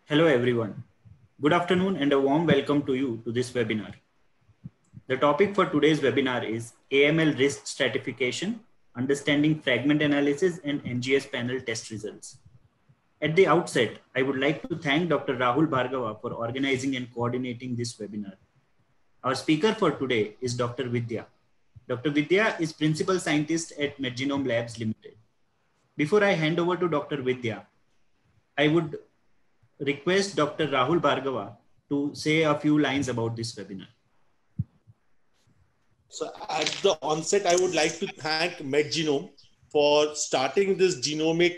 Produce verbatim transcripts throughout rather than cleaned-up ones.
Hello everyone. Good afternoon and a warm welcome to you to this webinar. The topic for today's webinar is A M L risk stratification, understanding fragment analysis and N G S panel test results. At the outset, I would like to thank Doctor Rahul Bhargava for organizing and coordinating this webinar. Our speaker for today is Doctor Vidya. Doctor Vidya is Principal Scientist at MedGenome Labs Limited. Before I hand over to Doctor Vidya, I would request Doctor Rahul Bhargava to say a few lines about this webinar. So at the onset, I would like to thank MedGenome for starting this genomic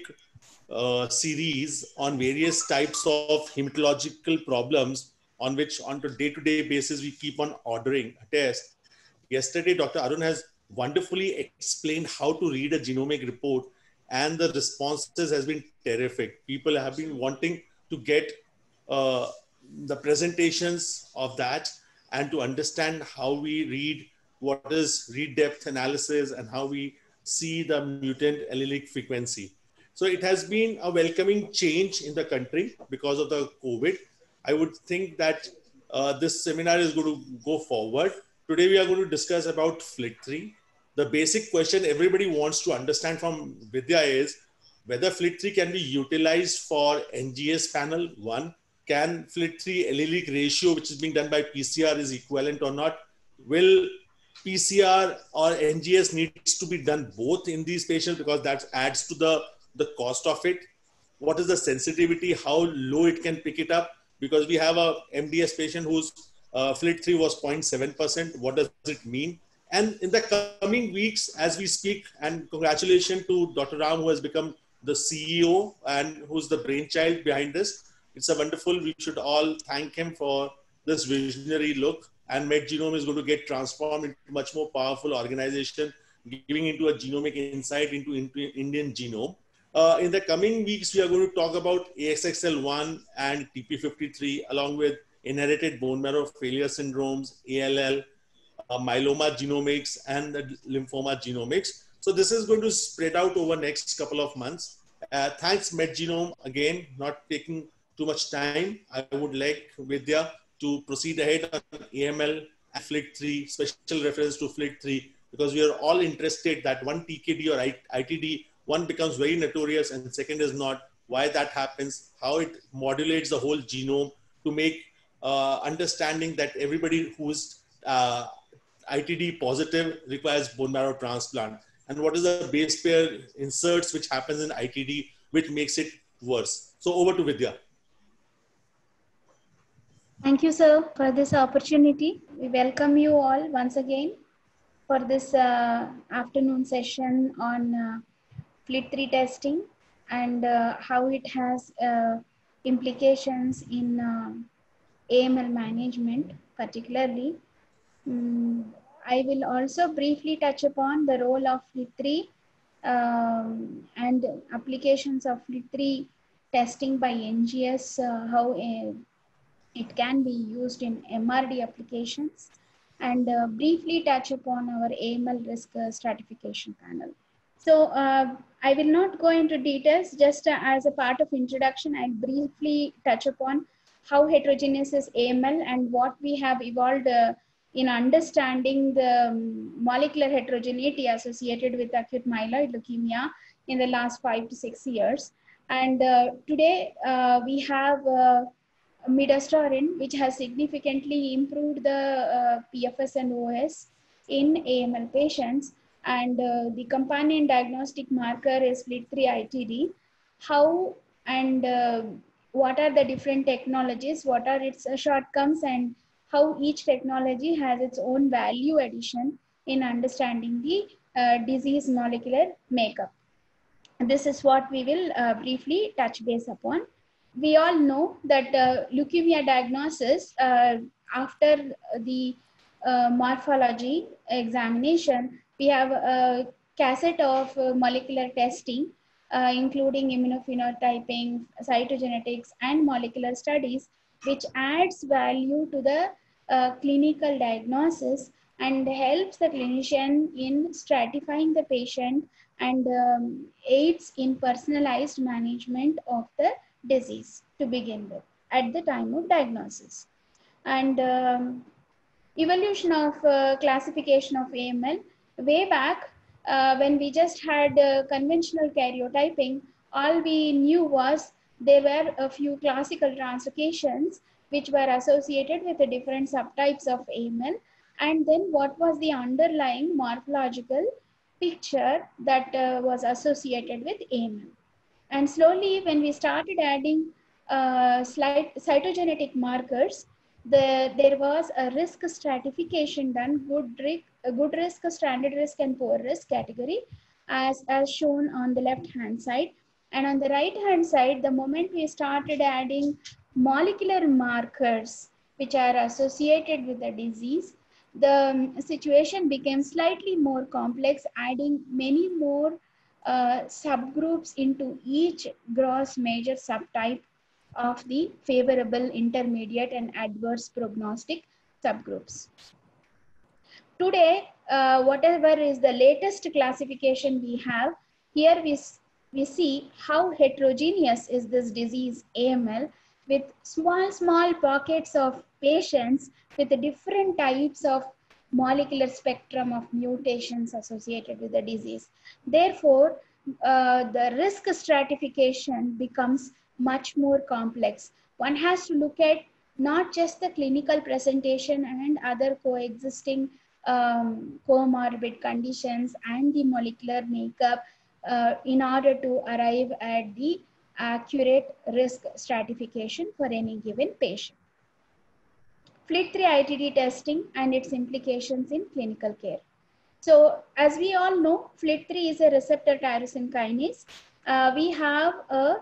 uh, series on various types of hematological problems on which on a day-to-day basis we keep on ordering a test. Yesterday, Doctor Arun has wonderfully explained how to read a genomic report, and the responses has been terrific. People have been wanting to get uh, the presentations of that and to understand how we read, what is read depth analysis, and how we see the mutant allelic frequency. So it has been a welcoming change in the country because of the COVID. I would think that uh, this seminar is going to go forward. Today we are going to discuss about FLT3. The basic question everybody wants to understand from Vidya is whether FLT three can be utilized for N G S panel, one. Can FLT three allelic ratio, which is being done by P C R, is equivalent or not? Will P C R or N G S needs to be done both in these patients because that adds to the, the cost of it? What is the sensitivity? How low it can pick it up? Because we have a M D S patient whose uh, FLT three was zero point seven percent. What does it mean? And in the coming weeks, as we speak, and congratulations to Doctor Ram, who has become the C E O and who's the brainchild behind this. It's a wonderful, we should all thank him for this visionary look. And MedGenome is going to get transformed into a much more powerful organization, giving into a genomic insight into, into Indian genome. Uh, in the coming weeks, we are going to talk about A S X L one and T P fifty-three, along with inherited bone marrow failure syndromes, A L L, uh, myeloma genomics, and the lymphoma genomics. So this is going to spread out over next couple of months. Uh, thanks MedGenome again, not taking too much time. I would like Vidya to proceed ahead on A M L and FLT three, special reference to FLT three, because we are all interested that one T K D or I T D, one becomes very notorious and second is not, why that happens, how it modulates the whole genome to make uh, understanding that everybody who's uh, I T D positive requires bone marrow transplant. And what is the base pair inserts which happens in I T D, which makes it worse. So over to Vidya. Thank you, sir, for this opportunity. We welcome you all once again for this uh, afternoon session on uh, FLT three testing and uh, how it has uh, implications in uh, A M L management, particularly. Mm, I will also briefly touch upon the role of FLT three um, and applications of FLT three testing by N G S, uh, how a it can be used in M R D applications, and uh, briefly touch upon our A M L risk uh, stratification panel. So uh, I will not go into details, just uh, as a part of introduction, I'll briefly touch upon how heterogeneous is A M L and what we have evolved uh, in understanding the um, molecular heterogeneity associated with acute myeloid leukemia in the last five to six years. And uh, today uh, we have uh, midostaurin, which has significantly improved the uh, P F S and O S in A M L patients, and uh, the companion diagnostic marker is FLT three I T D. How and uh, what are the different technologies, what are its uh, shortcomings, and how each technology has its own value addition in understanding the uh, disease molecular makeup. And this is what we will uh, briefly touch base upon. We all know that uh, leukemia diagnosis uh, after the uh, morphology examination, we have a cassette of uh, molecular testing, uh, including immunophenotyping, cytogenetics, and molecular studies, which adds value to the uh, clinical diagnosis and helps the clinician in stratifying the patient and um, aids in personalized management of the disease to begin with. at the time of diagnosis. And um, evolution of uh, classification of A M L, way back uh, when we just had uh, conventional karyotyping, all we knew was there were a few classical translocations which were associated with the different subtypes of A M L, and then what was the underlying morphological picture that uh, was associated with A M L. And slowly when we started adding uh, slight cytogenetic markers, the, there was a risk stratification done, good risk, good risk, standard risk, and poor risk category, as, as shown on the left hand side. And on the right hand side, the moment we started adding molecular markers which are associated with the disease, the situation became slightly more complex, adding many more uh, subgroups into each gross major subtype of the favorable, intermediate, and adverse prognostic subgroups. Today, uh, whatever is the latest classification we have, here we, we see how heterogeneous is this disease A M L, with small, small pockets of patients with different types of molecular spectrum of mutations associated with the disease. Therefore, uh, the risk stratification becomes much more complex. One has to look at not just the clinical presentation and other coexisting um, comorbid conditions and the molecular makeup uh, in order to arrive at the accurate risk stratification for any given patient. F L I T three I T D testing and its implications in clinical care. So as we all know, F L I T three is a receptor tyrosine kinase. Uh, we have a,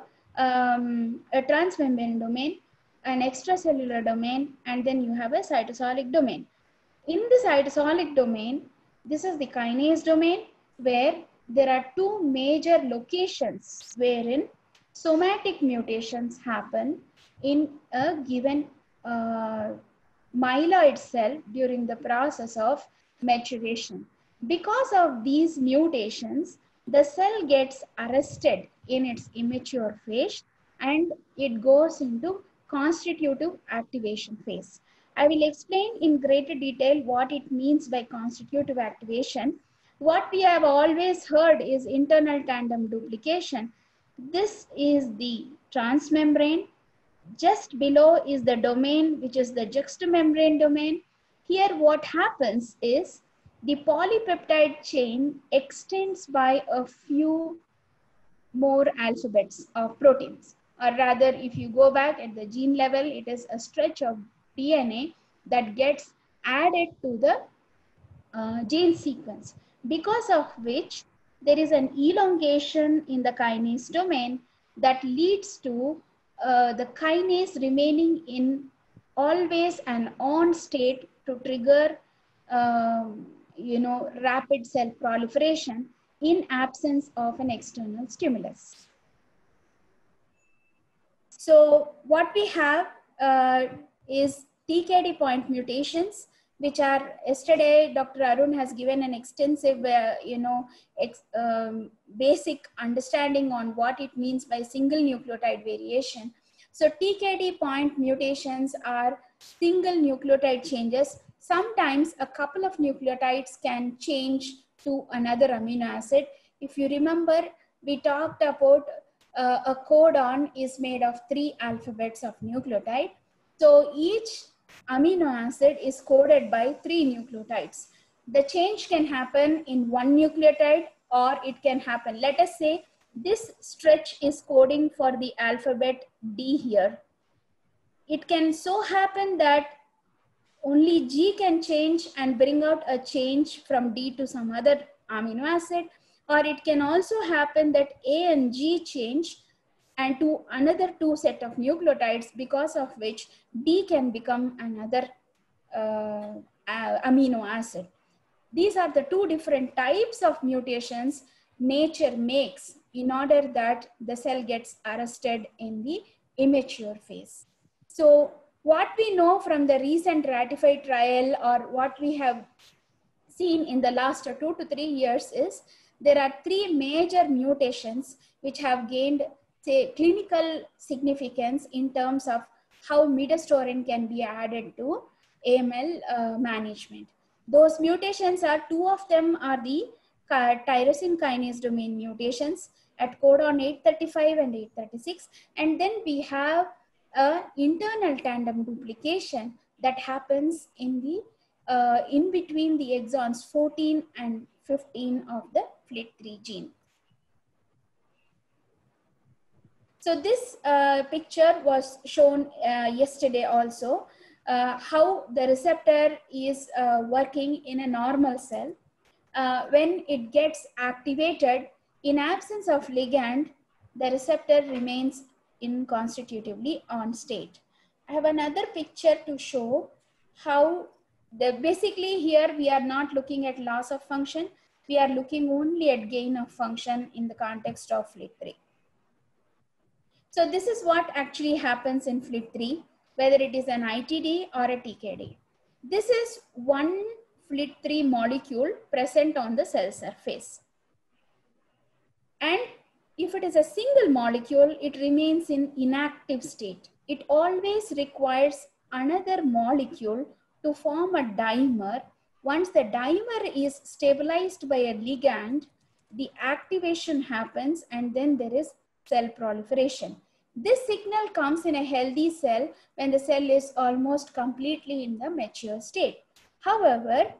um, a transmembrane domain, an extracellular domain, and then you have a cytosolic domain. In the cytosolic domain, this is the kinase domain, where there are two major locations wherein somatic mutations happen in a given uh, myeloid cell during the process of maturation. Because of these mutations, the cell gets arrested in its immature phase and it goes into constitutive activation phase. I will explain in greater detail what it means by constitutive activation. What we have always heard is internal tandem duplication. This is the transmembrane. Just below is the domain, which is the juxtamembrane domain. Here what happens is the polypeptide chain extends by a few more alphabets of proteins. Or rather, if you go back at the gene level, it is a stretch of D N A that gets added to the uh, gene sequence, because of which there is an elongation in the kinase domain that leads to uh, the kinase remaining in always an on state to trigger um, you know, rapid cell proliferation in absence of an external stimulus. So what we have uh, is T K D point mutations, which are, yesterday Doctor Arun has given an extensive, uh, you know, ex, um, basic understanding on what it means by single nucleotide variation. So T K D point mutations are single nucleotide changes. Sometimes a couple of nucleotides can change to another amino acid. If you remember, we talked about uh, a codon is made of three alphabets of nucleotide. So each amino acid is coded by three nucleotides. The change can happen in one nucleotide or it can happen. Let us say this stretch is coding for the alphabet D here. It can so happen that only G can change and bring out a change from D to some other amino acid, or it can also happen that A and G change and to another two set of nucleotides, because of which D can become another uh, amino acid. These are the two different types of mutations nature makes in order that the cell gets arrested in the immature phase. So what we know from the recent ratified trial, or what we have seen in the last two to three years, is there are three major mutations which have gained, say, clinical significance in terms of how midostaurin can be added to A M L uh, management. Those mutations are, two of them are the tyrosine kinase domain mutations at codon eight thirty-five and eight thirty-six. And then we have a internal tandem duplication that happens in the uh, in between the exons fourteen and fifteen of the F L I T three gene. So this uh, picture was shown uh, yesterday also, uh, how the receptor is uh, working in a normal cell. Uh, when it gets activated, in absence of ligand, the receptor remains inconstitutively on state. I have another picture to show how the, basically here we are not looking at loss of function, we are looking only at gain of function in the context of F L I T three. So this is what actually happens in F L I T three, whether it is an I T D or a T K D. This is one F L I T three molecule present on the cell surface. And if it is a single molecule, it remains in inactive state. It always requires another molecule to form a dimer. Once the dimer is stabilized by a ligand, the activation happens and then there is cell proliferation. This signal comes in a healthy cell when the cell is almost completely in the mature state. However,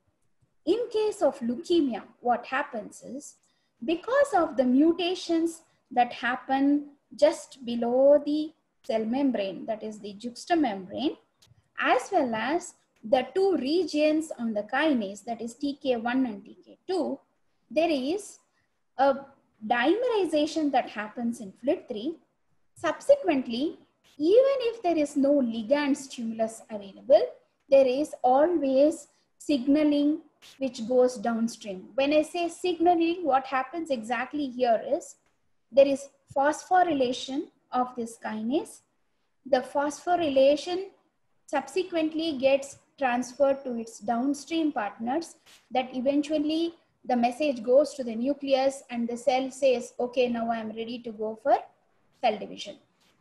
in case of leukemia, what happens is, because of the mutations that happen just below the cell membrane, that is the juxtamembrane, as well as the two regions on the kinase, that is T K one and T K two, there is a dimerization that happens in F L I T three. Subsequently, even if there is no ligand stimulus available, there is always signaling which goes downstream. When I say signaling, what happens exactly here is there is phosphorylation of this kinase. The phosphorylation subsequently gets transferred to its downstream partners, that eventually the message goes to the nucleus and the cell says, okay, now I am ready to go for cell division.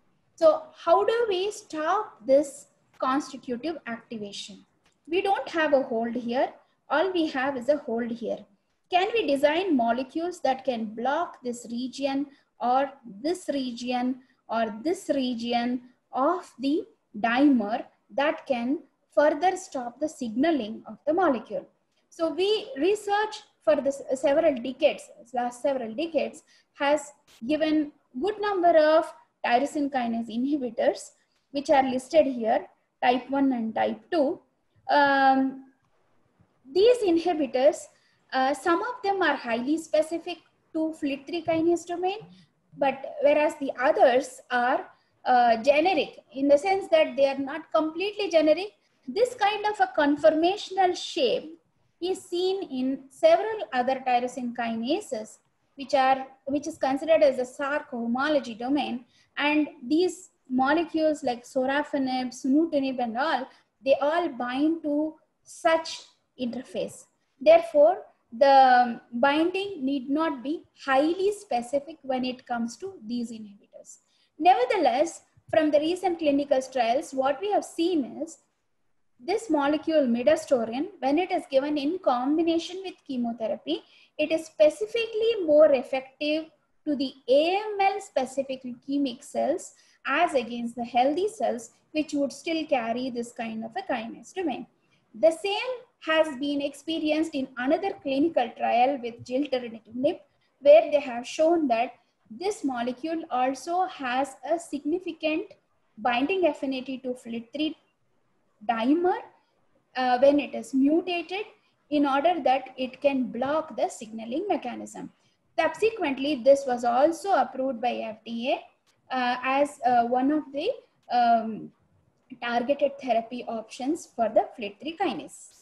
So how do we stop this constitutive activation? We don't have a hold here. All we have is a hold here. Can we design molecules that can block this region or this region or this region of the dimer that can further stop the signaling of the molecule? So we research for this several decades, last several decades, has given good number of tyrosine kinase inhibitors, which are listed here, type one and type two. Um, these inhibitors, uh, some of them are highly specific to F L I T three kinase domain, but whereas the others are uh, generic, in the sense that they are not completely generic. This kind of a conformational shape is seen in several other tyrosine kinases, which are which is considered as a S A R cohomology domain. And these molecules like sorafenib, sunitinib and all, they all bind to such interface. Therefore, the binding need not be highly specific when it comes to these inhibitors. Nevertheless, from the recent clinical trials, what we have seen is this molecule midostaurin, when it is given in combination with chemotherapy, it is specifically more effective to the A M L specific leukemic cells as against the healthy cells, which would still carry this kind of a kinase domain. The same has been experienced in another clinical trial with gilteritinib, where they have shown that this molecule also has a significant binding affinity to F L I T three dimer uh, when it is mutated, in order that it can block the signaling mechanism. Subsequently, this was also approved by F D A uh, as uh, one of the um, targeted therapy options for the F L I T three kinase.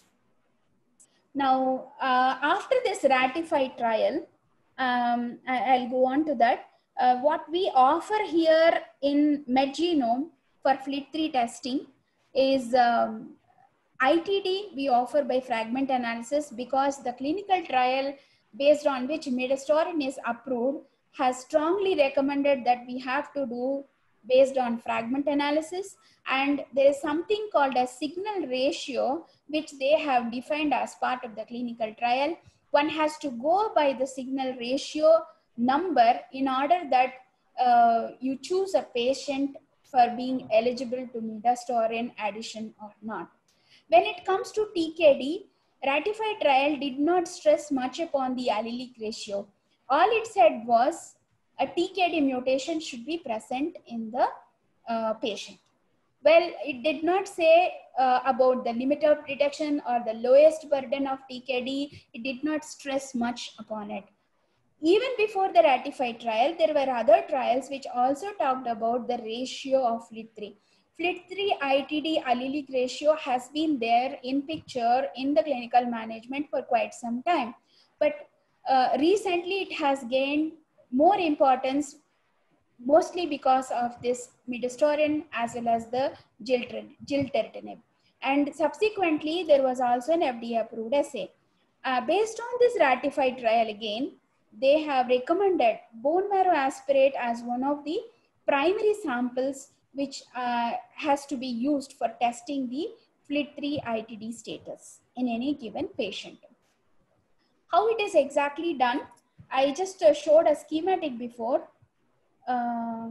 Now, uh, after this ratified trial, um, I, I'll go on to that. Uh, what we offer here in MedGenome for F L I T three testing is um, I T D we offer by fragment analysis, because the clinical trial based on which midostaurin is approved has strongly recommended that we have to do based on fragment analysis, and there is something called a signal ratio, which they have defined as part of the clinical trial. One has to go by the signal ratio number in order that uh, you choose a patient for being eligible to midostaurin addition or not. When it comes to T K D, ratified trial did not stress much upon the allelic ratio. All it said was a T K D mutation should be present in the uh, patient. Well, it did not say uh, about the limit of detection or the lowest burden of T K D. It did not stress much upon it. Even before the ratified trial, there were other trials which also talked about the ratio of F L I T three. F L I T three I T D allelic ratio has been there in picture in the clinical management for quite some time. But uh, recently it has gained more importance, mostly because of this midostaurin as well as the gilteritinib. And subsequently, there was also an F D A approved assay. Uh, based on this ratified trial again, they have recommended bone marrow aspirate as one of the primary samples which uh, has to be used for testing the F L I T three I T D status in any given patient. How it is exactly done, I just uh, showed a schematic before. Uh,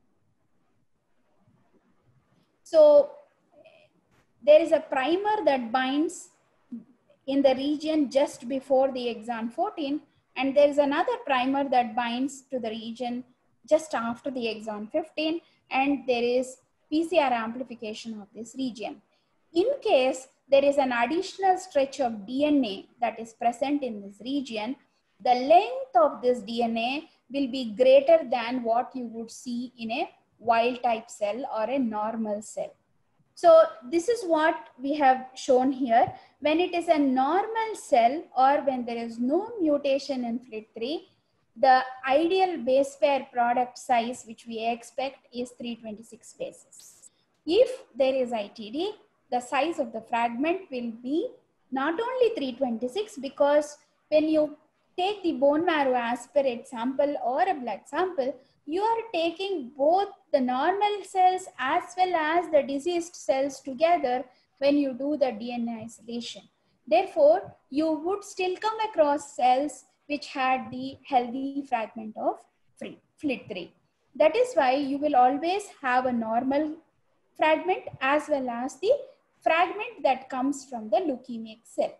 so there is a primer that binds in the region just before the exon fourteen, and there is another primer that binds to the region just after the exon fifteen, and there is P C R amplification of this region. In case there is an additional stretch of D N A that is present in this region, the length of this D N A will be greater than what you would see in a wild type cell or a normal cell. So this is what we have shown here. When it is a normal cell or when there is no mutation in F L I T three, the ideal base pair product size which we expect is three hundred twenty-six bases. If there is I T D, the size of the fragment will be not only three hundred twenty-six, because when you take the bone marrow aspirate sample or a blood sample, you are taking both the normal cells as well as the diseased cells together when you do the D N A isolation. Therefore, you would still come across cells which had the healthy fragment of F L I T three. That is why you will always have a normal fragment as well as the fragment that comes from the leukemic cell.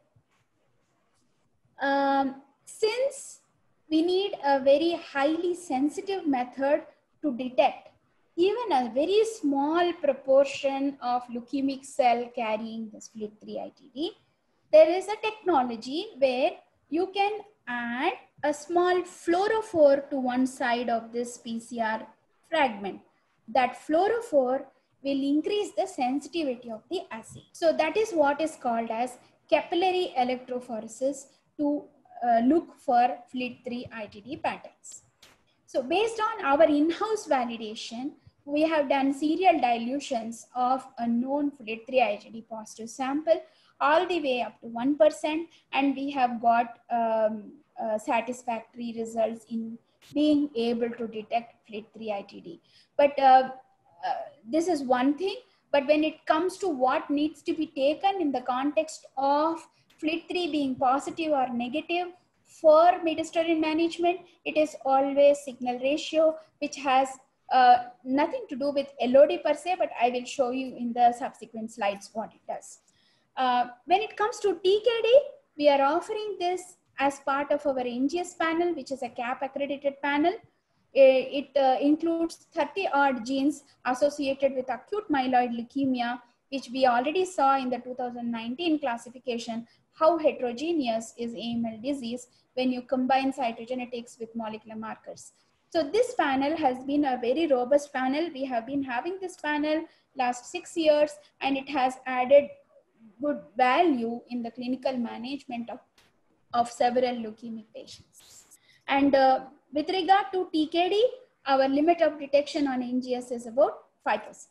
Um, since we need a very highly sensitive method to detect even a very small proportion of leukemic cell carrying this F L I T three I T D, there is a technology where you can add a small fluorophore to one side of this P C R fragment. That fluorophore will increase the sensitivity of the assay. So that is what is called as capillary electrophoresis to uh, look for F L I T three I T D patterns. So based on our in-house validation, we have done serial dilutions of a known F L I T three I T D positive sample all the way up to one percent, and we have got um, uh, satisfactory results in being able to detect F L I T three I T D. But uh, uh, this is one thing, but when it comes to what needs to be taken in the context of F L I T three being positive or negative for midostaurin management, it is always signal ratio, which has uh, nothing to do with L O D per se, but I will show you in the subsequent slides what it does. Uh, when it comes to T K D, we are offering this as part of our N G S panel, which is a C A P accredited panel. It uh, includes thirty odd genes associated with acute myeloid leukemia, which we already saw in the two thousand nineteen classification, how heterogeneous is A M L disease when you combine cytogenetics with molecular markers. So this panel has been a very robust panel. We have been having this panel last six years, and it has added good value in the clinical management of, of several leukemic patients. And uh, with regard to T K D, our limit of detection on N G S is about five percent.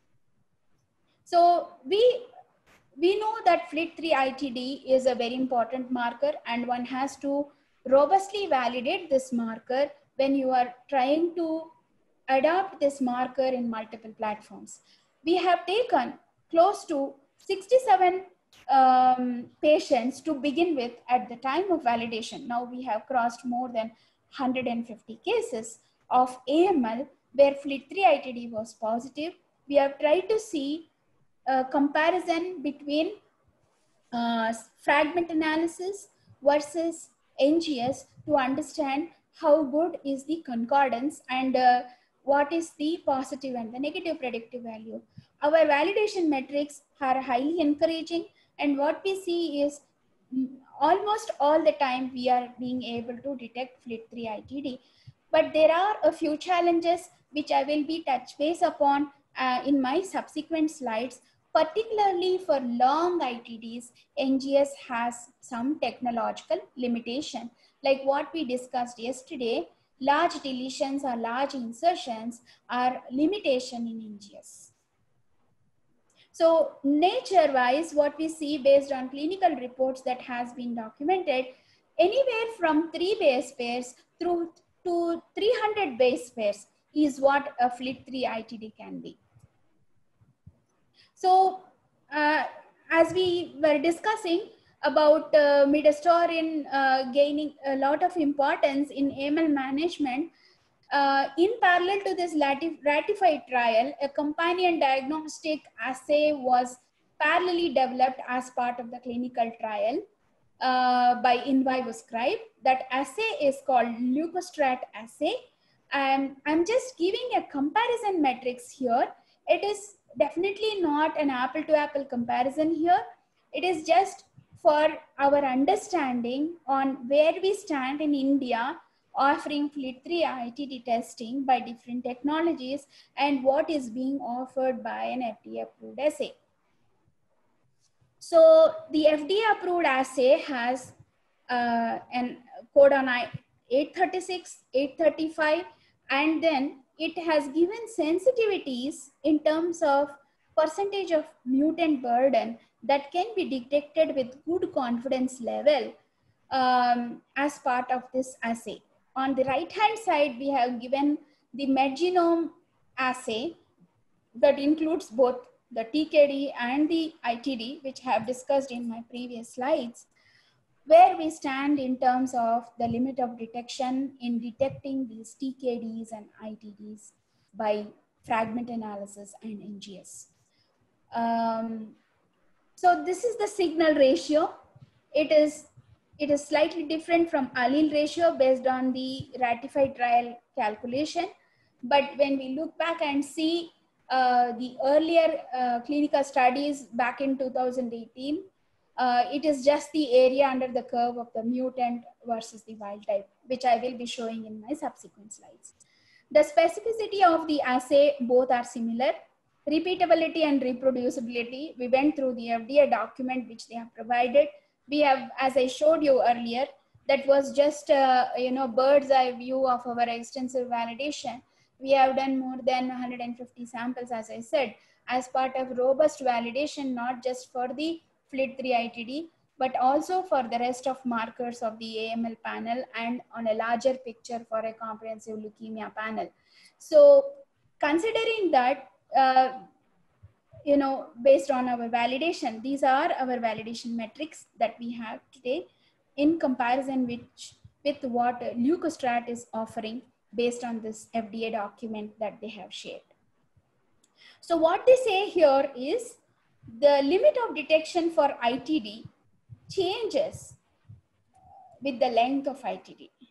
So we, we know that F L I T three I T D is a very important marker, and one has to robustly validate this marker when you are trying to adopt this marker in multiple platforms. We have taken close to sixty-seven um, patients to begin with at the time of validation. Now we have crossed more than one hundred fifty cases of A M L where F L I T three I T D was positive. We have tried to see a comparison between uh, fragment analysis versus N G S to understand how good is the concordance and uh, what is the positive and the negative predictive value. Our validation metrics are highly encouraging, and what we see is almost all the time we are being able to detect F L I T three I T D. But there are a few challenges which I will be touch base upon uh, in my subsequent slides. Particularly for long I T Ds, N G S has some technological limitation. Like what we discussed yesterday, large deletions or large insertions are limitation in N G S. So nature-wise, what we see based on clinical reports that has been documented, anywhere from three base pairs through to three hundred base pairs is what a F L I T three I T D can be. So uh, as we were discussing about uh, midostaurin uh, gaining a lot of importance in A M L management, uh, in parallel to this ratified trial, a companion diagnostic assay was parallelly developed as part of the clinical trial uh, by InVivoScribe. That assay is called Leukostrat assay. And I'm just giving a comparison metrics here. It is definitely not an apple to apple comparison here. It is just for our understanding on where we stand in India offering F L I T three I T D testing by different technologies and what is being offered by an F D A approved assay. So the F D A approved assay has uh, an codon eight thirty-six, eight thirty-five, and then it has given sensitivities in terms of percentage of mutant burden that can be detected with good confidence level um, as part of this assay. On the right hand side, we have given the MedGenome assay that includes both the T K D and the I T D, which I have discussed in my previous slides, where we stand in terms of the limit of detection in detecting these T K Ds and I T Ds by fragment analysis and N G S. Um, so this is the signal ratio. It is, it is slightly different from allele ratio based on the ratified trial calculation. But when we look back and see uh, the earlier uh, clinical studies back in two thousand eighteen, Uh, it is just the area under the curve of the mutant versus the wild type, which I will be showing in my subsequent slides. The specificity of the assay, both are similar. Repeatability and reproducibility, we went through the F D A document which they have provided. We have, as I showed you earlier, that was just a, you know, bird's eye view of our extensive validation. We have done more than one hundred fifty samples, as I said, as part of robust validation, not just for the F L I T three I T D, but also for the rest of markers of the A M L panel and on a larger picture for a comprehensive leukemia panel. So considering that, uh, you know, based on our validation, these are our validation metrics that we have today in comparison with, with what Leukostrat is offering based on this F D A document that they have shared. So what they say here is the limit of detection for I T D changes with the length of I T D,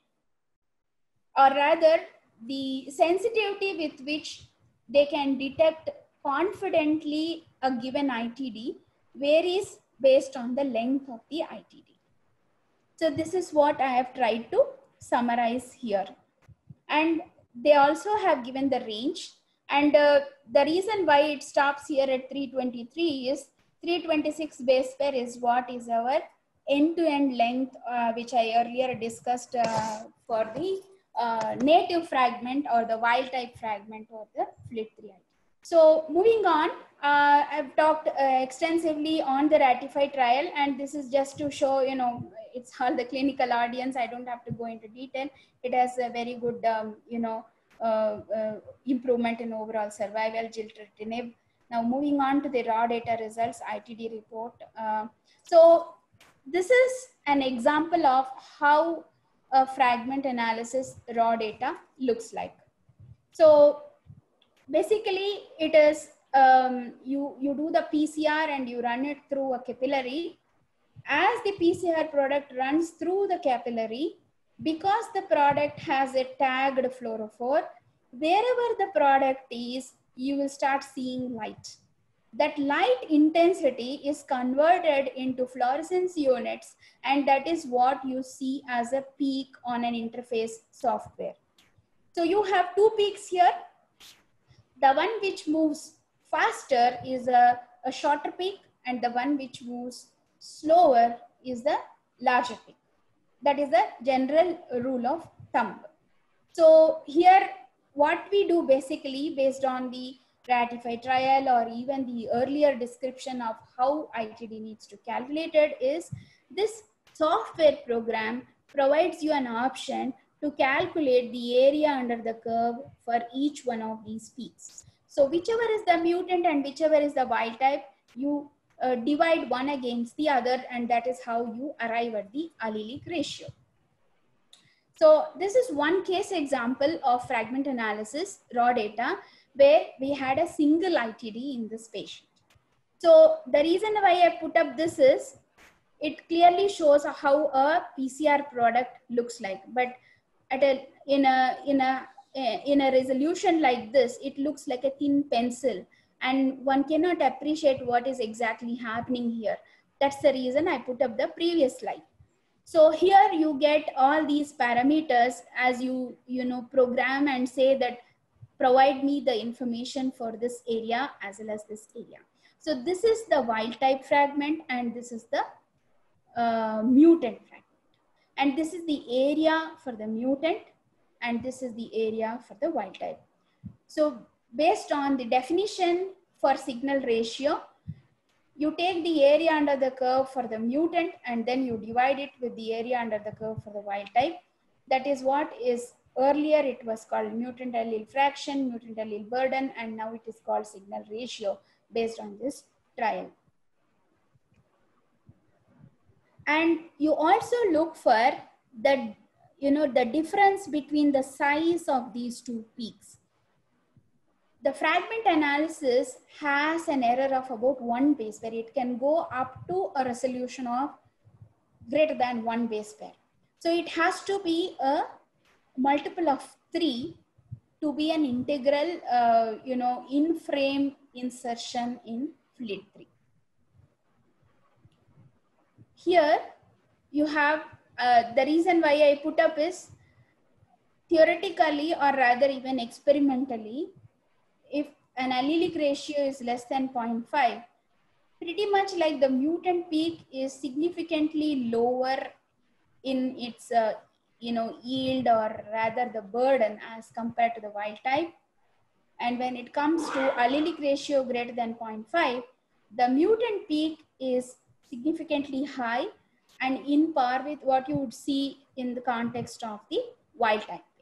or rather the sensitivity with which they can detect confidently a given I T D varies based on the length of the I T D. So this is what I have tried to summarize here. And they also have given the range. And uh, the reason why it stops here at three twenty-three is three twenty-six base pair is what is our end-to-end length, uh, which I earlier discussed uh, for the uh, native fragment or the wild type fragment or the F L I T three I T D. So moving on, uh, I've talked uh, extensively on the ratified trial, and this is just to show, you know, it's all the clinical audience. I don't have to go into detail. It has a very good, um, you know, uh, uh, improvement in overall survival, gilteritinib. Now moving on to the raw data results, I T D report. Uh, so this is an example of how a fragment analysis raw data looks like. So basically it is, um, you, you do the P C R and you run it through a capillary. As the P C R product runs through the capillary, because the product has a tagged fluorophore, wherever the product is, you will start seeing light. That light intensity is converted into fluorescence units, and that is what you see as a peak on an interface software. So you have two peaks here. The one which moves faster is a, a shorter peak, and the one which moves slower is the larger peak. That is the general rule of thumb. So here what we do basically, based on the ratified trial or even the earlier description of how I T D needs to calculate it, is this software program provides you an option to calculate the area under the curve for each one of these peaks. So whichever is the mutant and whichever is the wild type, you uh, divide one against the other, and that is how you arrive at the allelic ratio. So this is one case example of fragment analysis raw data where we had a single I T D in this patient. So the reason why I put up this is it clearly shows how a P C R product looks like, but at a in a in a in a resolution like this, it looks like a thin pencil, and one cannot appreciate what is exactly happening here. That's the reason I put up the previous slide. So here you get all these parameters as you, you know, program and say that provide me the information for this area as well as this area. So this is the wild type fragment, and this is the uh, mutant fragment. And this is the area for the mutant, and this is the area for the wild type. So based on the definition for signal ratio, you take the area under the curve for the mutant and then you divide it with the area under the curve for the wild type. That is what is, earlier it was called mutant allele fraction, mutant allele burden, and now it is called signal ratio based on this trial. And you also look for the, you know, the difference between the size of these two peaks. The fragment analysis has an error of about one base, where it can go up to a resolution of greater than one base pair. So it has to be a multiple of three to be an integral, uh, you know, in frame insertion in FLIT three. Here you have, uh, the reason why I put up is theoretically, or rather even experimentally, if an allelic ratio is less than zero point five, pretty much like the mutant peak is significantly lower in its uh, you know, yield, or rather the burden, as compared to the wild type. And when it comes to allelic ratio greater than zero point five, the mutant peak is significantly high and in par with what you would see in the context of the wild type peak.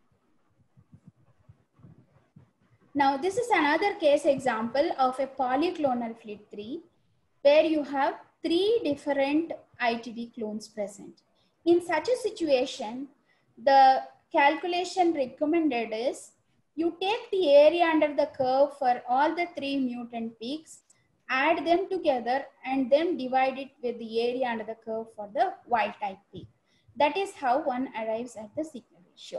Now, this is another case example of a polyclonal FLIT three, where you have three different I T D clones present. In such a situation, the calculation recommended is you take the area under the curve for all the three mutant peaks, add them together, and then divide it with the area under the curve for the wild type peak. That is how one arrives at the signal ratio.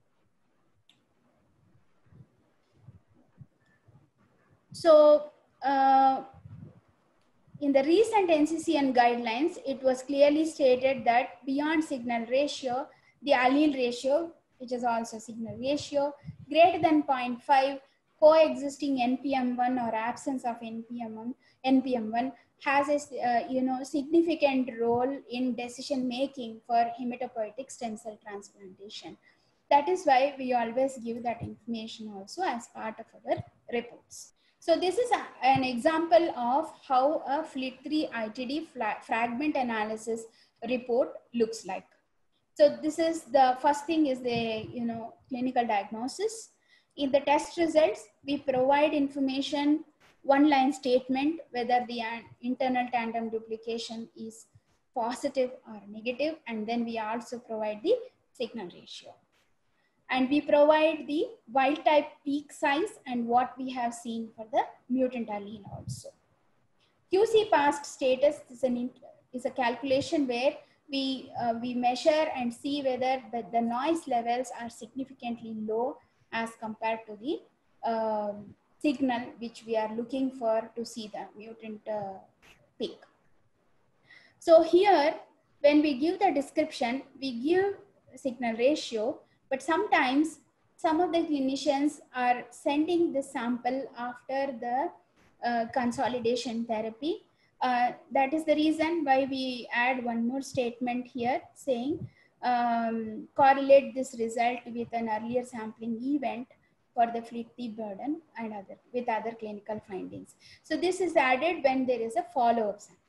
So, uh, in the recent N C C N guidelines, it was clearly stated that beyond signal ratio, the allele ratio, which is also signal ratio, greater than zero point five, coexisting N P M one or absence of N P M one, N P M one has a uh, you know, significant role in decision making for hematopoietic stem cell transplantation. That is why we always give that information also as part of our reports. So this is a, an example of how a FLIT three I T D fragment analysis report looks like. So this is the first thing is the, you know, clinical diagnosis. In the test results, we provide information, one line statement, whether the internal tandem duplication is positive or negative. And then we also provide the signal ratio. And we provide the wild type peak size and what we have seen for the mutant allele also. Q C past status is, an, is a calculation where we, uh, we measure and see whether the, the noise levels are significantly low as compared to the um, signal which we are looking for to see the mutant uh, peak. So here, when we give the description, we give signal ratio, but sometimes some of the clinicians are sending the sample after the uh, consolidation therapy. Uh, that is the reason why we add one more statement here saying, um, correlate this result with an earlier sampling event for the F L I T burden and other, with other clinical findings. So this is added when there is a follow-up sample.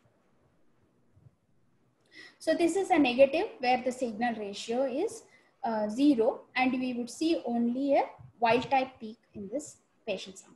So this is a negative where the signal ratio is uh, zero, and we would see only a wild type peak in this patient sample.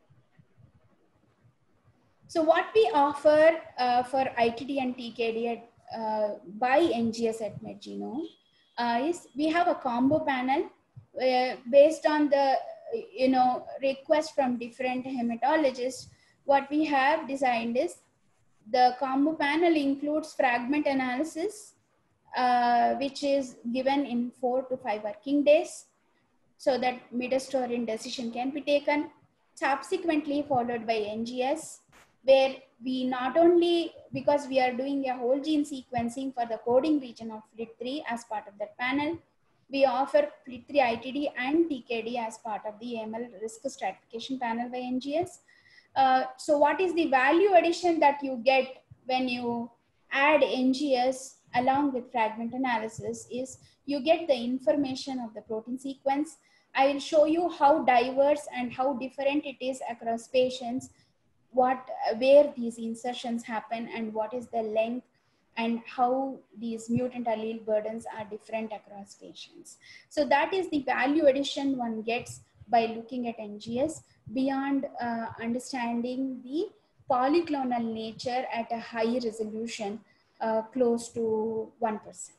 So what we offer uh, for I T D and T K D at, uh, by N G S at MedGenome uh, is we have a combo panel uh, based on the, you know, request from different hematologists. What we have designed is the combo panel includes fragment analysis, uh, which is given in four to five working days, so that midostaurin decision can be taken. Subsequently followed by N G S, where we not only, because we are doing a whole gene sequencing for the coding region of F L I T three as part of that panel, we offer F L I T three I T D and T K D as part of the A M L risk stratification panel by N G S. Uh, so what is the value addition that you get when you add N G S along with fragment analysis is you get the information of the protein sequence. I will show you how diverse and how different it is across patients, what, where these insertions happen and what is the length and how these mutant allele burdens are different across patients. So that is the value addition one gets by looking at N G S beyond uh, understanding the polyclonal nature at a high resolution, uh, close to one percent.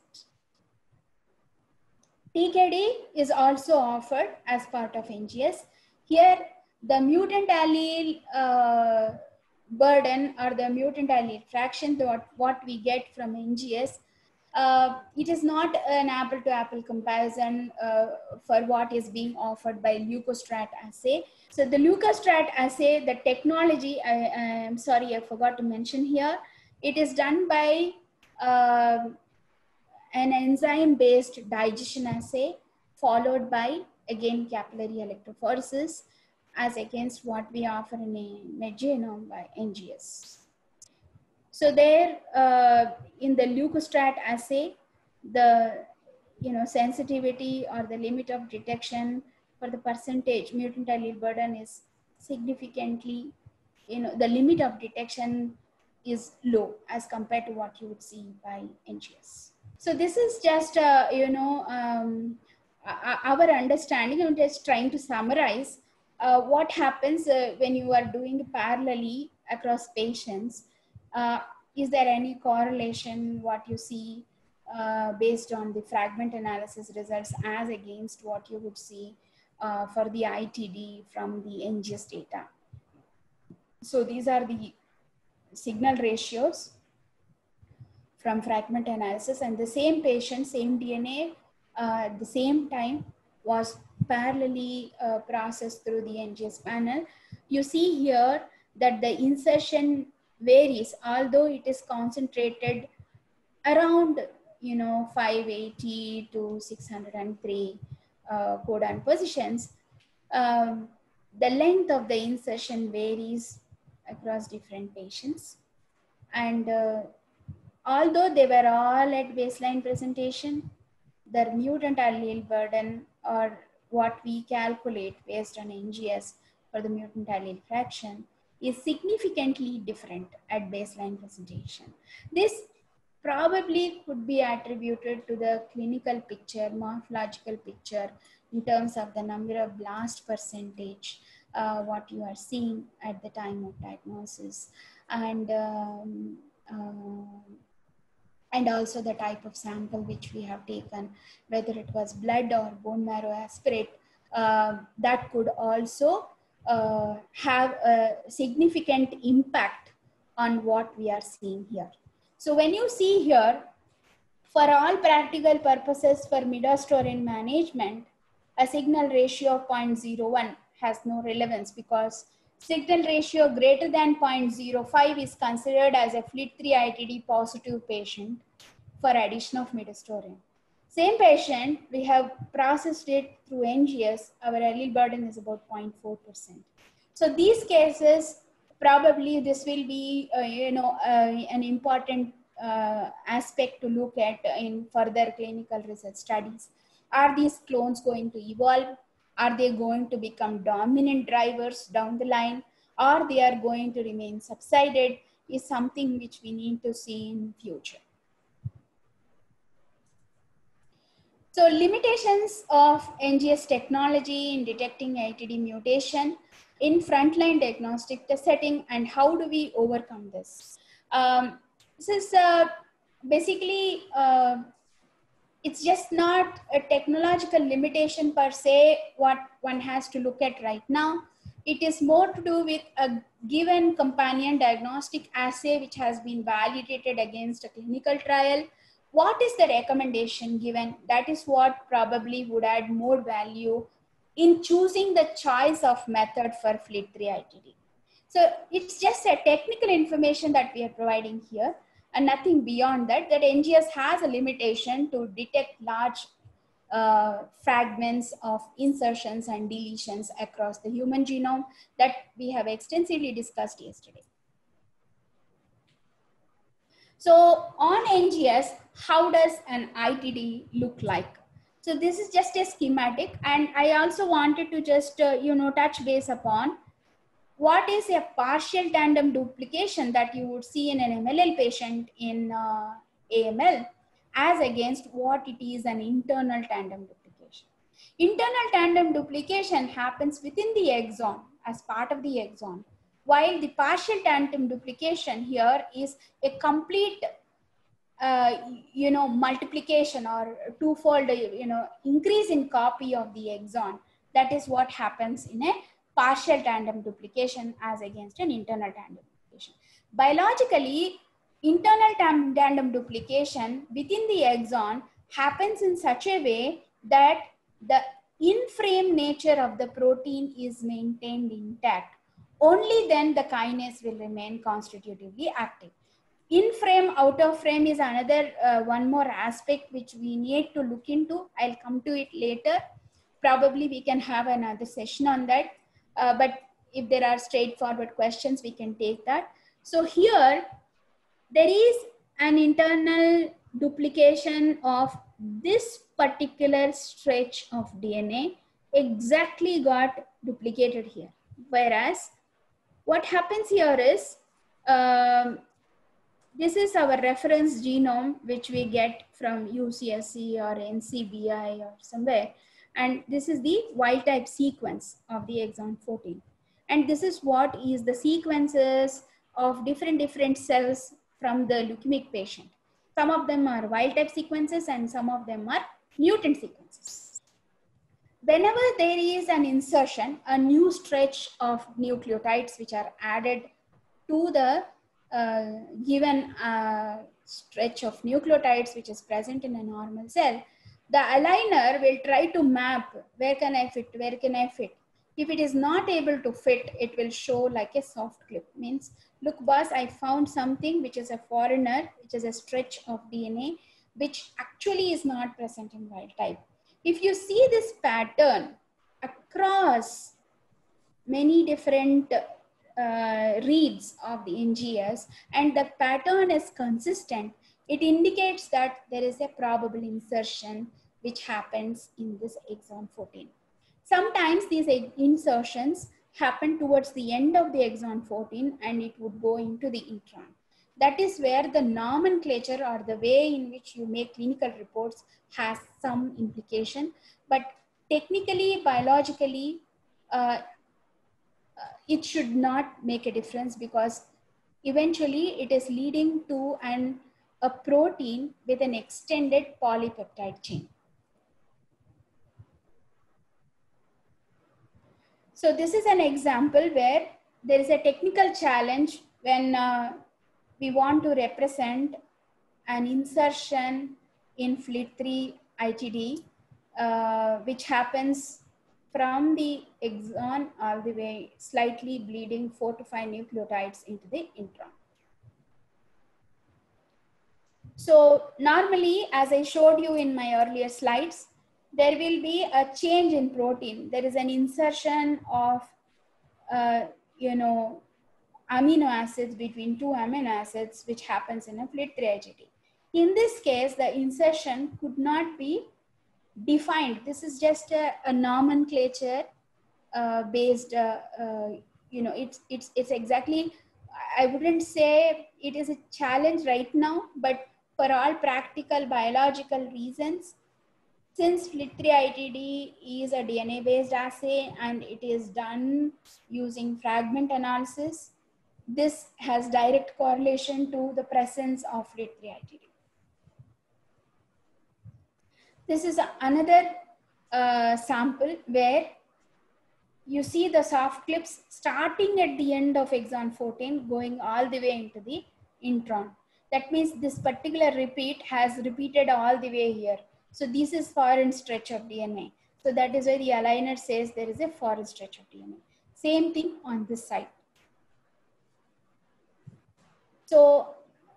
T K D is also offered as part of N G S. Here, the mutant allele uh, burden or the mutant allele fraction, what, what we get from N G S, uh, it is not an apple to apple comparison uh, for what is being offered by Leukostrat assay. So the Leukostrat assay, the technology, I am sorry, I forgot to mention here, it is done by uh, an enzyme-based digestion assay, followed by, again, capillary electrophoresis, as against what we offer in a MedGenome by N G S. So there, uh, in the Leukostrat assay, the, you know, sensitivity or the limit of detection for the percentage mutant allele burden is significantly, you know, the limit of detection is low as compared to what you would see by N G S. So this is just, uh, you know, um, our understanding. I'm just trying to summarize uh, what happens uh, when you are doing parallelly across patients. Uh, is there any correlation what you see uh, based on the fragment analysis results as against what you would see uh, for the I T D from the N G S data? So these are the signal ratios from fragment analysis, and the same patient, same D N A, uh, at the same time was parallelly uh, processed through the N G S panel. You see here that the insertion varies, although it is concentrated around, you know, five eighty to six hundred three uh, codon positions. Um, the length of the insertion varies across different patients. And uh, although they were all at baseline presentation, the mutant allele burden, or what we calculate based on N G S for the mutant allele fraction, is significantly different at baseline presentation. This probably could be attributed to the clinical picture, morphological picture in terms of the number of blast percentage, uh, what you are seeing at the time of diagnosis, and um, uh, and also the type of sample which we have taken, whether it was blood or bone marrow aspirate, uh, that could also uh, have a significant impact on what we are seeing here. So when you see here, for all practical purposes for midostaurin management, a signal ratio of zero point zero one has no relevance, because signal ratio greater than zero point zero five is considered as a F L I T three I T D positive patient for addition of midostaurin. Same patient, we have processed it through N G S, our allele burden is about zero point four percent. So these cases, probably this will be, uh, you know, uh, an important uh, aspect to look at in further clinical research studies. Are these clones going to evolve? Are they going to become dominant drivers down the line? Or they are going to remain subsided is something which we need to see in future. So limitations of N G S technology in detecting A T D mutation in frontline diagnostic test setting, and how do we overcome this? Um, this is uh, basically, uh, it's just not a technological limitation per se, what one has to look at right now. It is more to do with a given companion diagnostic assay which has been validated against a clinical trial. What is the recommendation given? That is what probably would add more value in choosing the choice of method for F L I T three I T D. So it's just a technical information that we are providing here, and nothing beyond that, that N G S has a limitation to detect large uh, fragments of insertions and deletions across the human genome that we have extensively discussed yesterday. So on N G S, how does an I T D look like? So this is just a schematic, and I also wanted to just, uh, you know, touch base upon what is a partial tandem duplication that you would see in an M L L patient in uh, A M L, as against what it is an internal tandem duplication. Internal tandem duplication happens within the exon as part of the exon, while the partial tandem duplication here is a complete uh, you know, multiplication or twofold, you know, increase in copy of the exon. That is what happens in a partial tandem duplication as against an internal tandem duplication. Biologically, internal tam tandem duplication within the exon happens in such a way that the in-frame nature of the protein is maintained intact. Only then the kinase will remain constitutively active. In-frame, out-of-frame is another uh, one more aspect which we need to look into. I'll come to it later. Probably we can have another session on that. Uh, but if there are straightforward questions, we can take that. So here, there is an internal duplication of this particular stretch of D N A exactly got duplicated here. Whereas what happens here is, um, this is our reference genome, which we get from U C S C or N C B I or somewhere. And this is the wild type sequence of the exon fourteen. And this is what is the sequences of different, different cells from the leukemic patient. Some of them are wild type sequences and some of them are mutant sequences. Whenever there is an insertion, a new stretch of nucleotides which are added to the uh, given uh, stretch of nucleotides which is present in a normal cell, the aligner will try to map where can I fit, where can I fit. If it is not able to fit, it will show like a soft clip. Means, look boss, I found something which is a foreigner, which is a stretch of D N A, which actually is not present in wild type. If you see this pattern across many different uh, reads of the N G S and the pattern is consistent, it indicates that there is a probable insertion which happens in this exon fourteen. Sometimes these insertions happen towards the end of the exon fourteen and it would go into the intron. That is where the nomenclature or the way in which you make clinical reports has some implication. But technically, biologically, uh, uh, it should not make a difference, because eventually it is leading to an, a protein with an extended polypeptide chain. So this is an example where there is a technical challenge when uh, we want to represent an insertion in F L I T three I T D, uh, which happens from the exon all the way, slightly bleeding four to five nucleotides into the intron. So normally, as I showed you in my earlier slides, there will be a change in protein. There is an insertion of, uh, you know, amino acids between two amino acids, which happens in a F L I T three I G D. In this case, the insertion could not be defined. This is just a, a nomenclature uh, based, uh, uh, you know, it's, it's, it's exactly, I wouldn't say it is a challenge right now, but for all practical biological reasons, since F L I T three I T D is a D N A based assay and it is done using fragment analysis, this has direct correlation to the presence of F L I T three I T D. This is another uh, sample where you see the soft clips starting at the end of exon fourteen, going all the way into the intron. That means this particular repeat has repeated all the way here. So this is foreign stretch of D N A. So that is why the aligner says there is a foreign stretch of D N A. Same thing on this side. So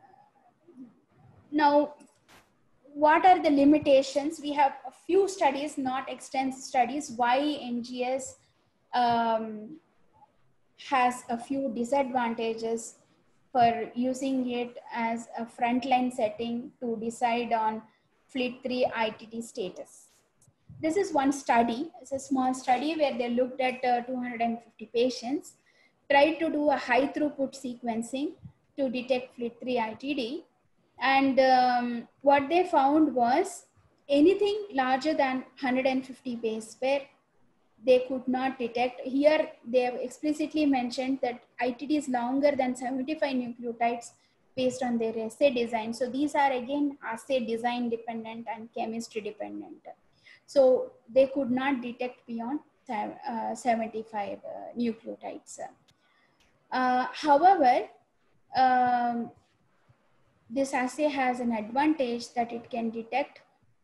now, what are the limitations? We have a few studies, not extensive studies, why N G S um, has a few disadvantages for using it as a frontline setting to decide on F L I T three I T D status. This is one study. It's a small study where they looked at uh, two hundred fifty patients, tried to do a high throughput sequencing to detect F L I T three I T D. And um, what they found was anything larger than one hundred fifty base pair, they could not detect. Here, they have explicitly mentioned that I T D is longer than seventy-five nucleotides based on their assay design. So these are again assay design dependent and chemistry dependent. So they could not detect beyond uh, seventy-five uh, nucleotides. Uh, however, um, this assay has an advantage that it can detect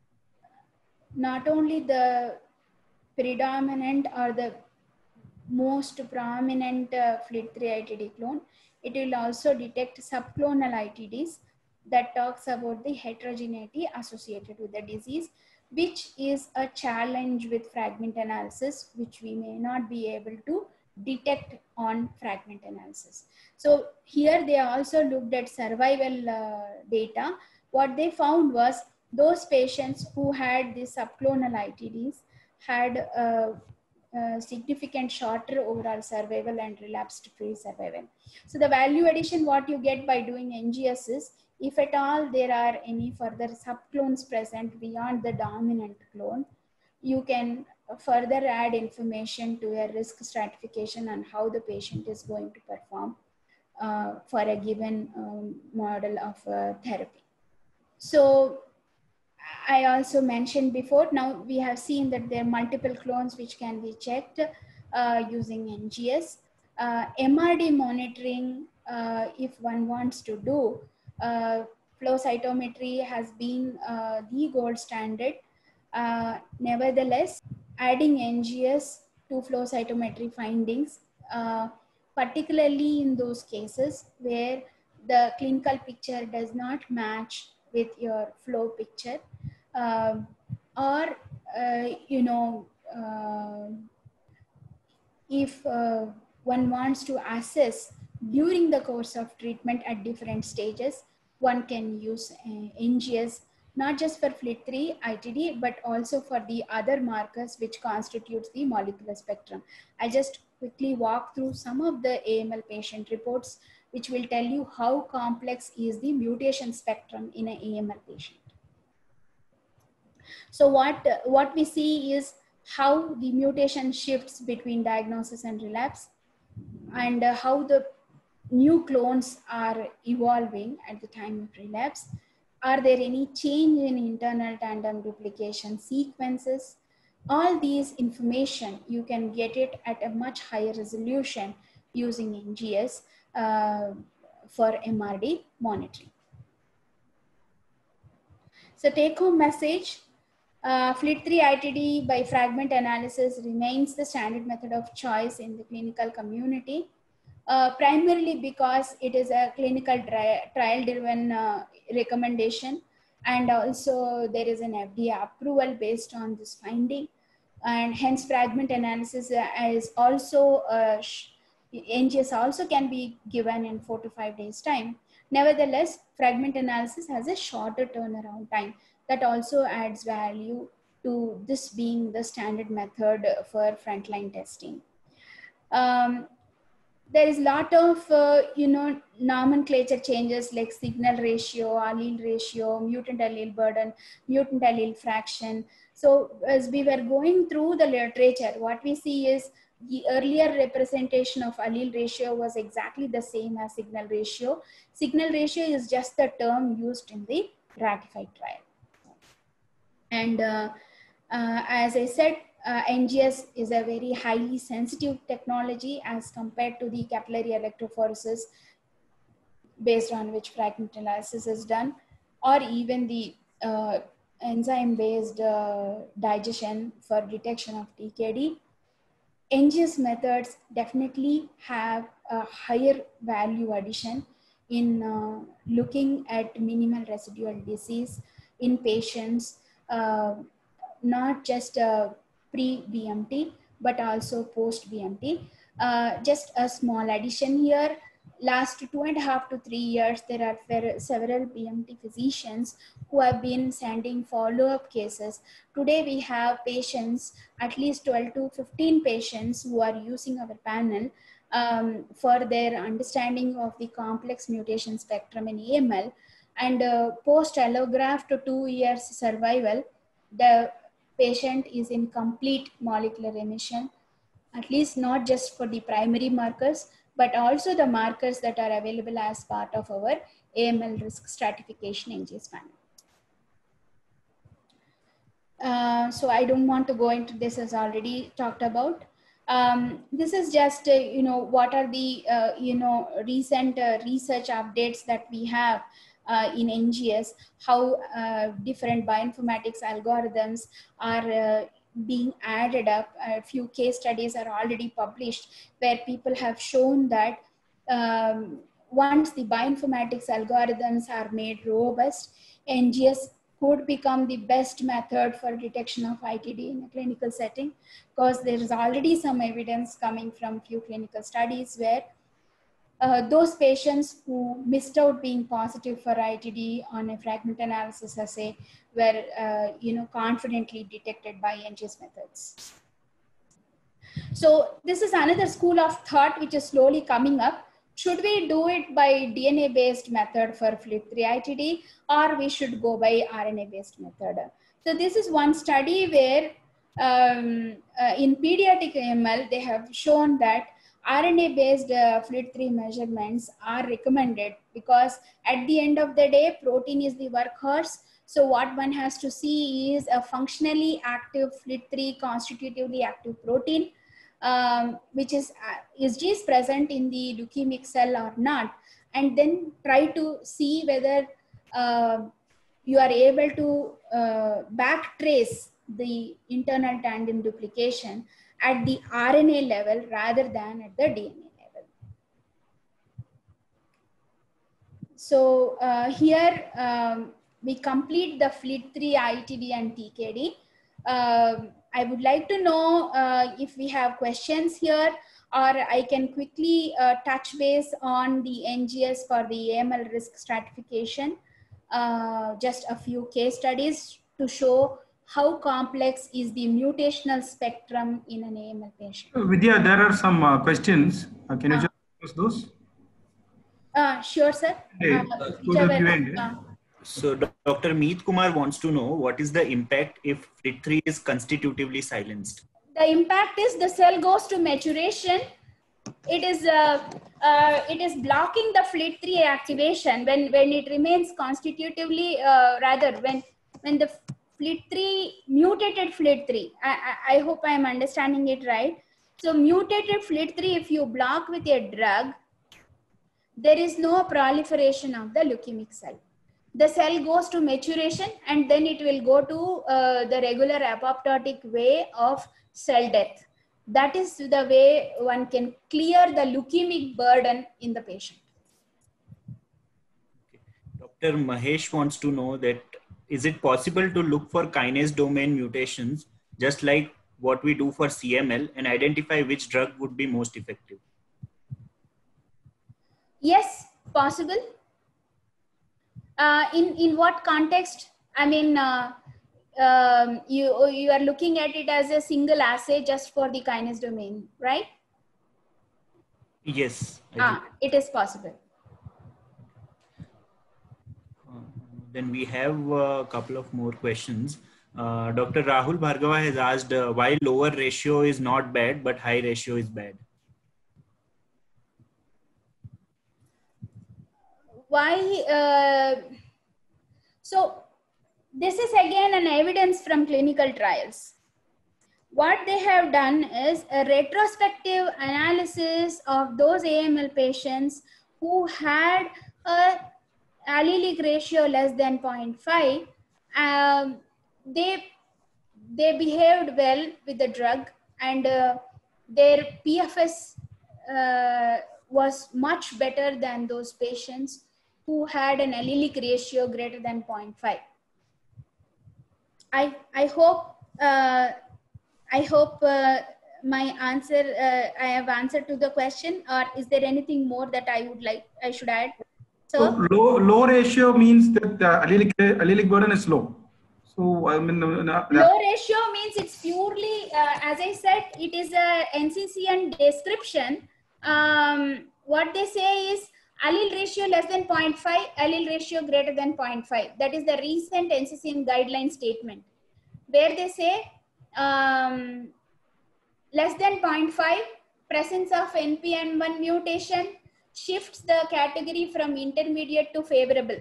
not only the predominant or the most prominent uh, F L I T three I T D clone, it will also detect subclonal I T Ds that talks about the heterogeneity associated with the disease, which is a challenge with fragment analysis, which we may not be able to detect on fragment analysis. So here they also looked at survival uh, data. What they found was those patients who had the subclonal I T Ds had uh, uh, significant shorter overall survival and relapsed free survival. So the value addition what you get by doing N G S is, if at all there are any further subclones present beyond the dominant clone, you can further add information to a risk stratification on how the patient is going to perform uh, for a given um, model of uh, therapy. So I also mentioned before, now we have seen that there are multiple clones which can be checked uh, using N G S. Uh, M R D monitoring, uh, if one wants to do, uh, flow cytometry has been uh, the gold standard. Uh, nevertheless, adding N G S to flow cytometry findings, uh, particularly in those cases where the clinical picture does not match with your flow picture, uh, or uh, you know, uh, if uh, one wants to assess during the course of treatment at different stages, one can use uh, N G S not just for F L I T three I T D, but also for the other markers which constitutes the molecular spectrum. I just quickly walk through some of the A M L patient reports, which will tell you how complex is the mutation spectrum in an A M L patient. So what, uh, what we see is how the mutation shifts between diagnosis and relapse, and uh, how the new clones are evolving at the time of relapse. Are there any change in internal tandem duplication sequences? All these information, you can get it at a much higher resolution using N G S uh, for M R D monitoring. So take home message, uh, F L I T three I T D by fragment analysis remains the standard method of choice in the clinical community. Uh, primarily because it is a clinical trial driven uh, recommendation, and also there is an F D A approval based on this finding, and hence fragment analysis is also uh, N G S also can be given in four to five days time. Nevertheless, fragment analysis has a shorter turnaround time that also adds value to this being the standard method for frontline testing. Um, there is a lot of, uh, you know, nomenclature changes like signal ratio, allele ratio, mutant allele burden, mutant allele fraction. So as we were going through the literature, what we see is the earlier representation of allele ratio was exactly the same as signal ratio. Signal ratio is just the term used in the ratified trial. And uh, uh, as I said, Uh, N G S is a very highly sensitive technology as compared to the capillary electrophoresis based on which fragment analysis is done, or even the uh, enzyme-based uh, digestion for detection of T K D. N G S methods definitely have a higher value addition in uh, looking at minimal residual disease in patients, uh, not just uh, pre-B M T, but also post-B M T. Uh, just a small addition here, last two and a half to three years, there are several B M T physicians who have been sending follow-up cases. Today we have patients, at least twelve to fifteen patients who are using our panel um, for their understanding of the complex mutation spectrum in A M L, and uh, post-allograft to two years survival, the patient is in complete molecular remission, at least not just for the primary markers, but also the markers that are available as part of our A M L risk stratification N G S panel. Uh, so I don't want to go into this, as already talked about. Um, this is just, uh, you know, what are the, uh, you know, recent uh, research updates that we have Uh, in N G S, how uh, different bioinformatics algorithms are uh, being added up. A few case studies are already published where people have shown that um, once the bioinformatics algorithms are made robust, N G S could become the best method for detection of I T D in a clinical setting, because there is already some evidence coming from few clinical studies where Uh, those patients who missed out being positive for I T D on a fragment analysis assay were, uh, you know, confidently detected by N G S methods. So this is another school of thought which is slowly coming up. Should we do it by D N A-based method for F L I T three I T D, or we should go by R N A-based method? So this is one study where um, uh, in pediatric A M L, they have shown that R N A-based uh, F L I T three measurements are recommended, because at the end of the day, protein is the workhorse. So what one has to see is a functionally active F L I T three constitutively active protein, um, which is, uh, is this present in the leukemic cell or not, and then try to see whether uh, you are able to uh, backtrace the internal tandem duplication at the R N A level rather than at the D N A level. So uh, here um, we complete the F L I T three I T D and T K D. Uh, I would like to know uh, if we have questions here, or I can quickly uh, touch base on the N G S for the A M L risk stratification. Uh, just a few case studies to show how complex is the mutational spectrum in an A M L patient. Vidya, there are some uh, questions. Uh, can you Uh, just ask those? Uh, sure, sir. Hey, Uh, to whichever, the Q and A. uh, So Doctor Meet Kumar wants to know what is the impact if F L I T three is constitutively silenced? the impact is the cell goes to maturation. It is uh, uh, it is blocking the F L I T three activation when when it remains constitutively uh, rather when when the F L I T three mutated F L I T three. I, I, I hope I am understanding it right. So mutated F L I T three, if you block with a drug, there is no proliferation of the leukemic cell. The cell goes to maturation and then it will go to uh, the regular apoptotic way of cell death. That is the way one can clear the leukemic burden in the patient. Doctor Mahesh wants to know that is it possible to look for kinase domain mutations just like what we do for C M L and identify which drug would be most effective? Yes, possible. Uh, in, in what context? I mean, uh, um, you, you are looking at it as a single assay just for the kinase domain, right? Yes. Ah, it is possible. Uh, then we have a couple of more questions. Uh, Doctor Rahul Bhargava has asked uh, why lower ratio is not bad, but high ratio is bad. Why? Uh, so this is again an evidence from clinical trials. What they have done is a retrospective analysis of those A M L patients who had a allelic ratio less than zero point five. Um, they, they behaved well with the drug and uh, their P F S uh, was much better than those patients who had an allelic ratio greater than zero point five. I, I hope, uh, I hope uh, my answer, uh, I have answered to the question, or is there anything more that I would like, I should add? So, so low, low ratio means that the allelic, allelic burden is low. So, I mean, uh, low ratio means it's purely, uh, as I said, it is a N C C N description. Um, what they say is allele ratio less than zero point five, allele ratio greater than zero point five. That is the recent N C C N guideline statement, where they say um, less than zero point five, presence of N P M one mutation shifts the category from intermediate to favorable.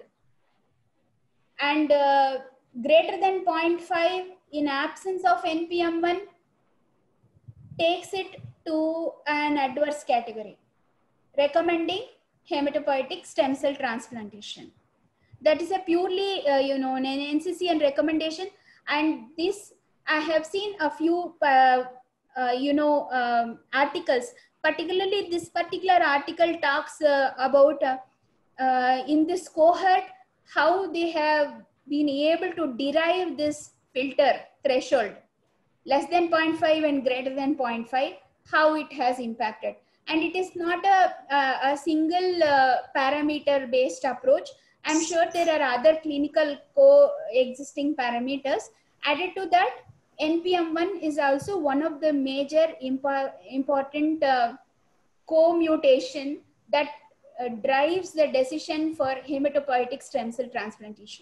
And uh, greater than zero point five in absence of N P M one takes it to an adverse category, recommending hematopoietic stem cell transplantation. That is a purely, uh, you know, an N C C N recommendation. And this, I have seen a few, uh, uh, you know, um, articles, particularly this particular article talks uh, about uh, uh, in this cohort, how they have been able to derive this filter threshold, less than zero point five and greater than zero point five, how it has impacted. And it is not a, a, a single uh, parameter based approach. I'm sure there are other clinical co-existing parameters. Added to that, N P M one is also one of the major impo important uh, co-mutation that uh, drives the decision for hematopoietic stem cell transplantation.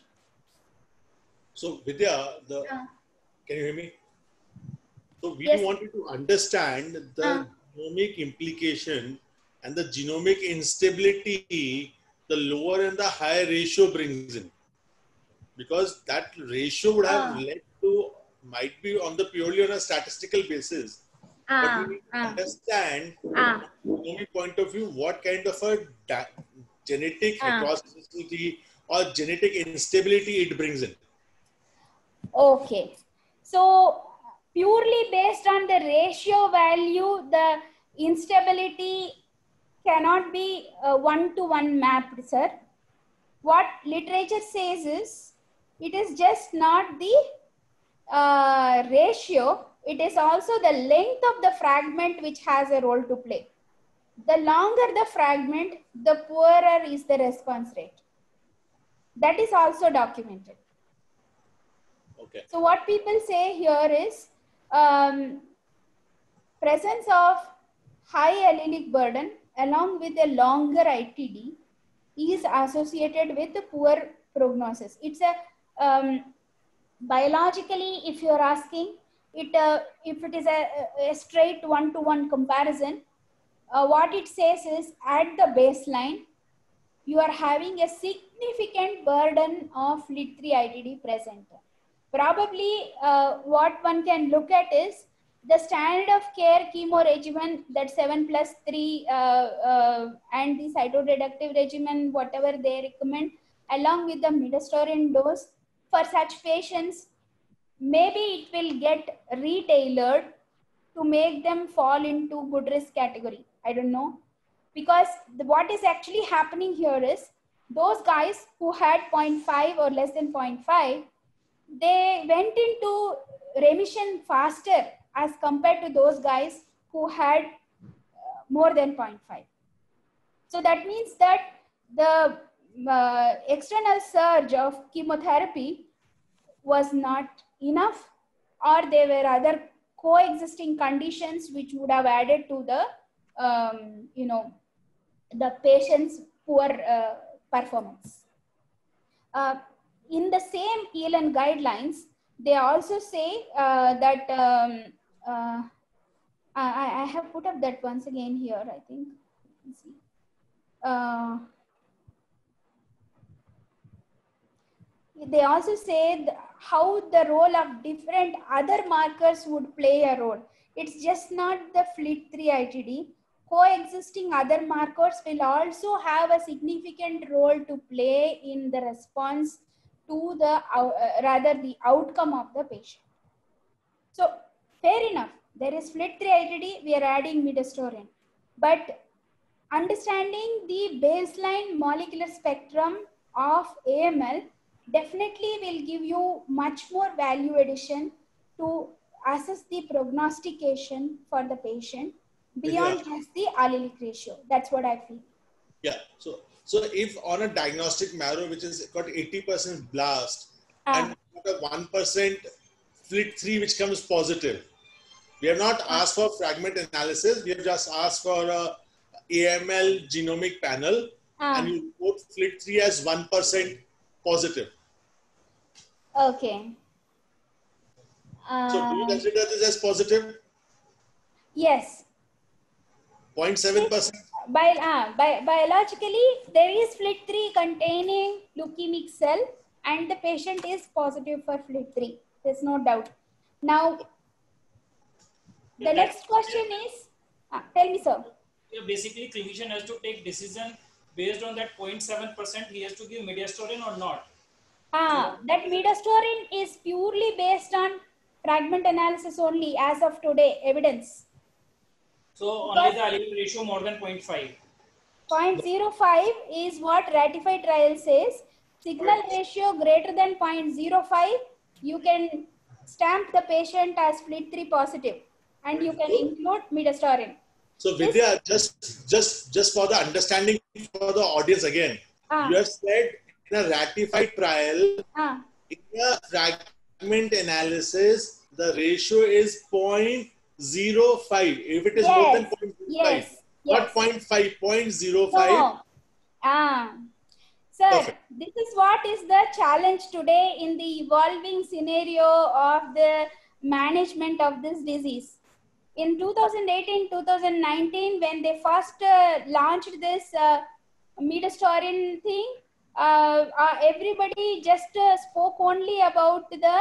So Vidya, the, Uh, can you hear me? So we yes. wanted to understand the Uh. genomic implication and the genomic instability the lower and the higher ratio brings in. Because that ratio would have Uh. led to, might be on the purely on a statistical basis. Uh. But we need to Uh. understand Uh. from a genomic point of view what kind of a genetic Uh. heterogeneity or genetic instability it brings in. Okay. So purely based on the ratio value, the instability cannot be uh, one-to-one mapped, sir. What literature says is, it is just not the uh, ratio, it is also the length of the fragment which has a role to play. The longer the fragment, the poorer is the response rate. That is also documented. Okay. So what people say here is um, presence of high allelic burden along with a longer I T D is associated with the poor prognosis. It's a um, biologically, if you're asking it, uh, if it is a, a straight one-to-one comparison, uh, what it says is at the baseline, you are having a significant burden of F L I T three I T D present. Probably uh, what one can look at is the standard of care chemo regimen, that seven plus three uh, uh, and the cytoreductive regimen, whatever they recommend, along with the midostaurin dose. For such patients, maybe it will get retailored to make them fall into good risk category. I don't know. Because the, what is actually happening here is those guys who had zero point five or less than zero point five, they went into remission faster as compared to those guys who had uh, more than zero point five. So that means that the uh, external surge of chemotherapy was not enough, or there were other coexisting conditions which would have added to the, um, you know, the patient's poor uh, performance. Uh, in the same E L N guidelines, they also say uh, that, um, uh, I, I have put up that once again here, I think. Let's see. Uh, they also say how the role of different other markers would play a role. It's just not the F L I T three I T D. Coexisting other markers will also have a significant role to play in the response to the, uh, rather the outcome of the patient. So fair enough, there is F L I T three I T D, we are adding midostaurin. But understanding the baseline molecular spectrum of A M L definitely will give you much more value addition to assess the prognostication for the patient beyond Yeah. just the allelic ratio. That's what I feel. Yeah. So, so if on a diagnostic marrow which has got eighty percent blast Ah. and got a one percent F L I T three which comes positive, we have not asked for fragment analysis. We have just asked for a A M L genomic panel, Ah. and you report F L I T three as one percent positive. Okay. Uh, So do you consider this as positive? Yes. zero point seven percent? By, uh, by, biologically, there is F L I T three containing leukemic cell and the patient is positive for F L I T three. There's no doubt. Now, the next question is, uh, tell me, sir. Yeah, basically, clinician has to take decision based on that zero point seven percent. He has to give midostaurin or not. Ah, that midostaurin is purely based on fragment analysis only as of today, evidence. So only the allelic ratio more than zero point five. zero point zero five is what ratified trial says. Signal ratio greater than zero point zero five, you can stamp the patient as F L I T three positive and you can include midostaurin. So Vidya, just just just for the understanding for the audience again, Ah. you have said in a ratified trial, Ah. in a fragment analysis, the ratio is zero point zero five. If it is Yes. more than zero point zero five, Yes. not Yes. zero point five, zero point zero five. No. Ah. Sir, Perfect. this is what is the challenge today in the evolving scenario of the management of this disease. In two thousand eighteen, two thousand nineteen, when they first uh, launched this uh, midostaurin thing, uh, uh, everybody just uh, spoke only about the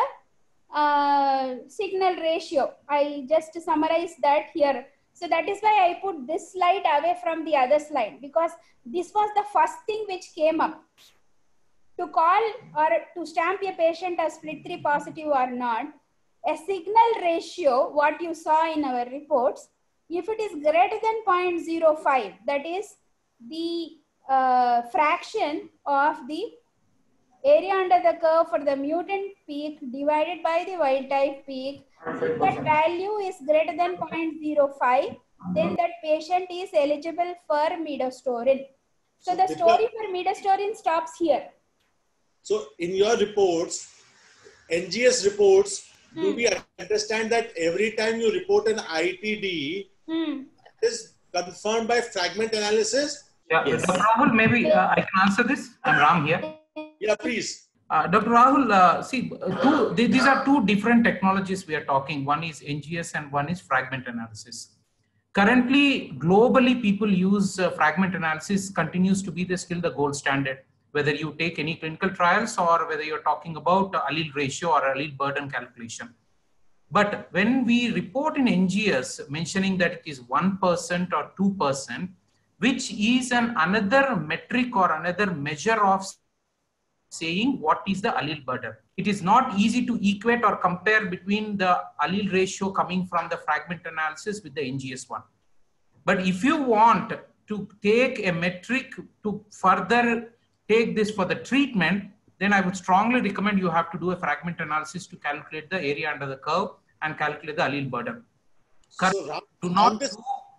uh, signal ratio. I just summarized that here. So that is why I put this slide away from the other slide, because this was the first thing which came up. To call or to stamp a patient as F L I T three positive or not, a signal ratio, what you saw in our reports, if it is greater than zero point zero five, that is the uh, fraction of the area under the curve for the mutant peak divided by the wild type peak, if that value is greater than zero point zero five, then that patient is eligible for midostaurin. So the story for midostaurin stops here. So in your reports, N G S reports, Hmm. do we understand that every time you report an I T D, Hmm. it is confirmed by fragment analysis? Yeah, Yes. Doctor Rahul, maybe uh, I can answer this. I'm Ram here. Yeah, please. Uh, Doctor Rahul, uh, see, uh, two, th- these are two different technologies we are talking. One is N G S and one is fragment analysis. Currently, globally, people use uh, fragment analysis continues to be the, still the gold standard, whether you take any clinical trials or whether you're talking about uh, allele ratio or allele burden calculation. But when we report in N G S mentioning that it is one percent or two percent, which is an another metric or another measure of saying what is the allele burden. It is not easy to equate or compare between the allele ratio coming from the fragment analysis with the N G S one. But if you want to take a metric to further take this for the treatment, then I would strongly recommend you have to do a fragment analysis to calculate the area under the curve and calculate the allele burden. So, Ram, Do on not this, do,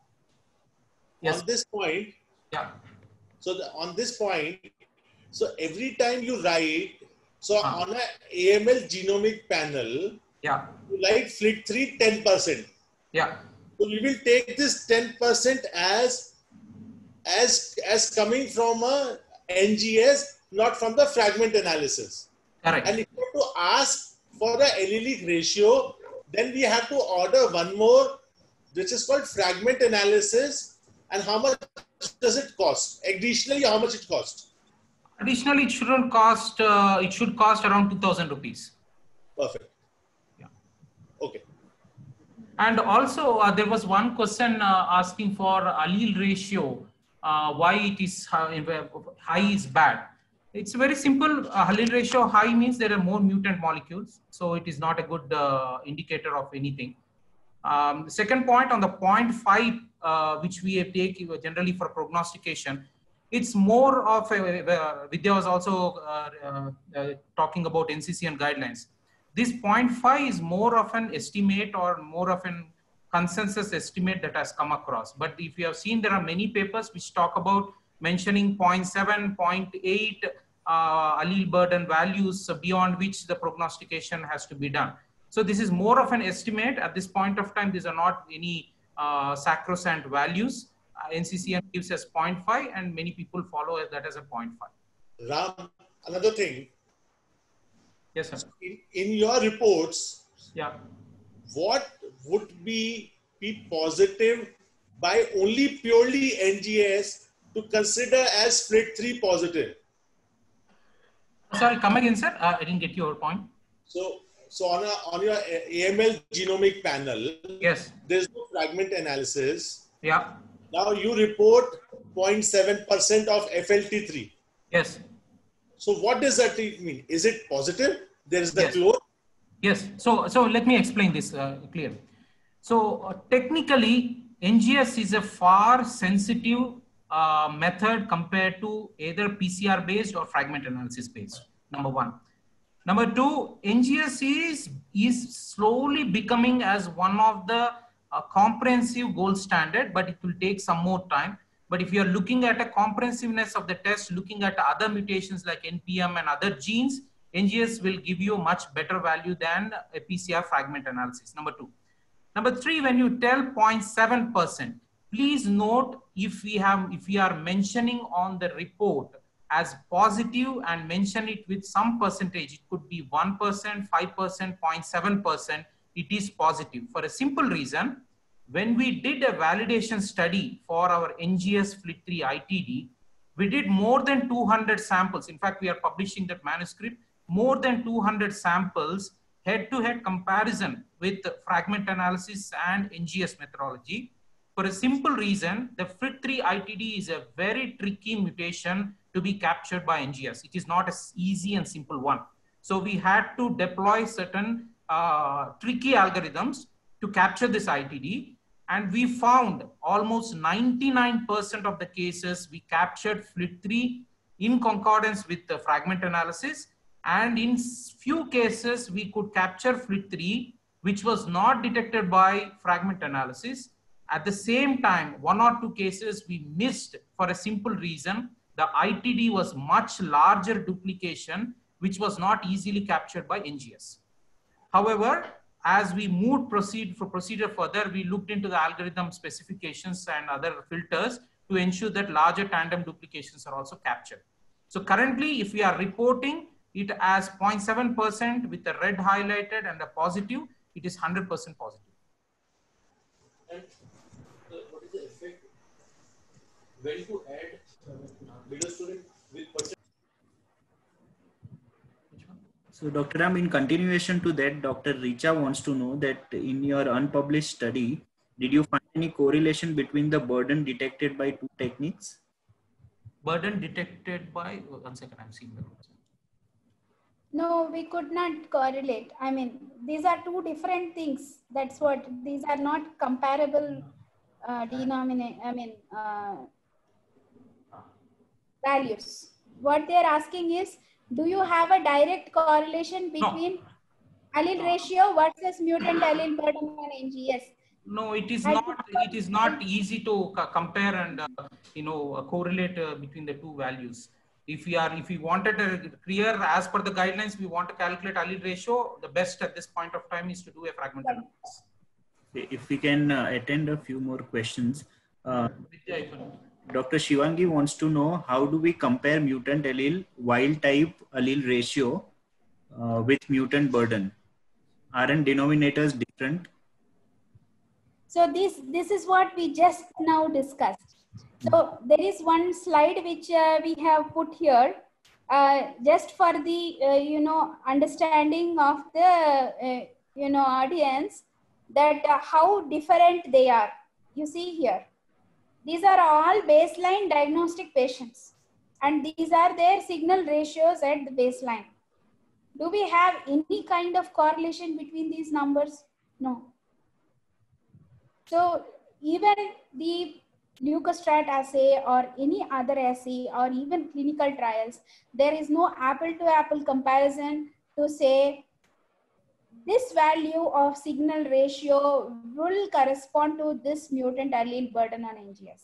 yes, on this point, yeah, so the, on this point, so every time you write, so Ah. on a A M L genomic panel, yeah, you write F L I T three ten percent. yeah, So we will take this ten percent as as as coming from a N G S, not from the fragment analysis. correct. And if you have to ask for the allelic ratio, then we have to order one more, which is called fragment analysis. And how much does it cost? Additionally, how much it costs? Additionally, it shouldn't cost, uh, it should cost around two thousand rupees. Perfect. Yeah. Okay. And also, uh, there was one question uh, asking for allele ratio, uh, why it is high, high is bad. It's very simple. Uh, allele ratio high means there are more mutant molecules, so it is not a good uh, indicator of anything. Um, the second point on the zero point five, uh, which we take generally for prognostication, it's more of a, uh, Vidya was also uh, uh, uh, talking about N C C N guidelines. This zero point five is more of an estimate or more of an consensus estimate that has come across. But if you have seen, there are many papers which talk about mentioning zero point seven, zero point eight uh, allele burden values beyond which the prognostication has to be done. So this is more of an estimate at this point of time. These are not any uh, sacrosanct values. Uh, N C C N gives us zero point five and many people follow that as a zero point five. Ram, another thing. Yes, sir. In, in your reports, Yeah. what would be, be positive by only purely N G S to consider as F L I T three positive? Sorry, come again, sir. Uh, I didn't get your point. So, so on, a, on your A M L genomic panel, Yes. there's no fragment analysis. Yeah. Now you report zero point seven percent of F L T three. Yes. So what does that mean? Is it positive? There is the Yes. clone? Yes. So, so let me explain this uh, clear. So uh, technically, N G S is a far sensitive uh, method compared to either P C R based or fragment analysis based. Number one. Number two, N G S is, is slowly becoming as one of the uh, comprehensive gold standard, but it will take some more time. But if you are looking at a comprehensiveness of the test, looking at other mutations like N P M and other genes, N G S will give you much better value than a P C R fragment analysis. Number two. Number three, when you tell zero point seven percent, please note if we have, if we are mentioning on the report as positive and mention it with some percentage, it could be one percent, five percent, zero point seven percent, it is positive for a simple reason. When we did a validation study for our N G S F L I T three I T D, we did more than two hundred samples. In fact, we are publishing that manuscript, more than two hundred samples, head-to-head comparison with fragment analysis and N G S methodology. For a simple reason, the F L I T three I T D is a very tricky mutation to be captured by N G S. It is not as easy and simple one. So we had to deploy certain uh, tricky algorithms to capture this I T D. And we found almost ninety-nine percent of the cases we captured F L I T three in concordance with the fragment analysis. And in few cases, we could capture F L I T three, which was not detected by fragment analysis. At the same time, one or two cases we missed for a simple reason. The I T D was much larger duplication which was not easily captured by N G S. However, as we moved proceed for procedure further, we looked into the algorithm specifications and other filters to ensure that larger tandem duplications are also captured. So currently, if we are reporting it as zero point seven percent with the red highlighted and a positive, it is one hundred percent positive. And uh, what is the effect when to add midostaurin with percent? So Doctor Ram, in continuation to that, Doctor Richa wants to know that in your unpublished study, did you find any correlation between the burden detected by two techniques? Burden detected by, one second, I'm seeing the notes. No, we could not correlate. I mean, these are two different things. That's what, these are not comparable uh, denominator, I mean, uh, values. What they're asking is, do you have a direct correlation between no. allele ratio versus mutant allele burden on N G S? No, it is not. It is not easy to compare and uh, you know uh, correlate uh, between the two values. If we are, if we wanted a clear as per the guidelines, we want to calculate allele ratio. The best at this point of time is to do a fragment analysis. If we can uh, attend a few more questions. Uh, Doctor Shivangi wants to know, how do we compare mutant allele wild type allele ratio uh, with mutant burden? Aren't denominators different? So this, this is what we just now discussed. So there is one slide which uh, we have put here uh, just for the, uh, you know, understanding of the, uh, you know, audience that uh, how different they are. You see here, these are all baseline diagnostic patients and these are their signal ratios at the baseline. Do we have any kind of correlation between these numbers? No. So even the Leukostrat assay or any other assay or even clinical trials, there is no apple to apple comparison to say this value of signal ratio will correspond to this mutant allele burden on N G S.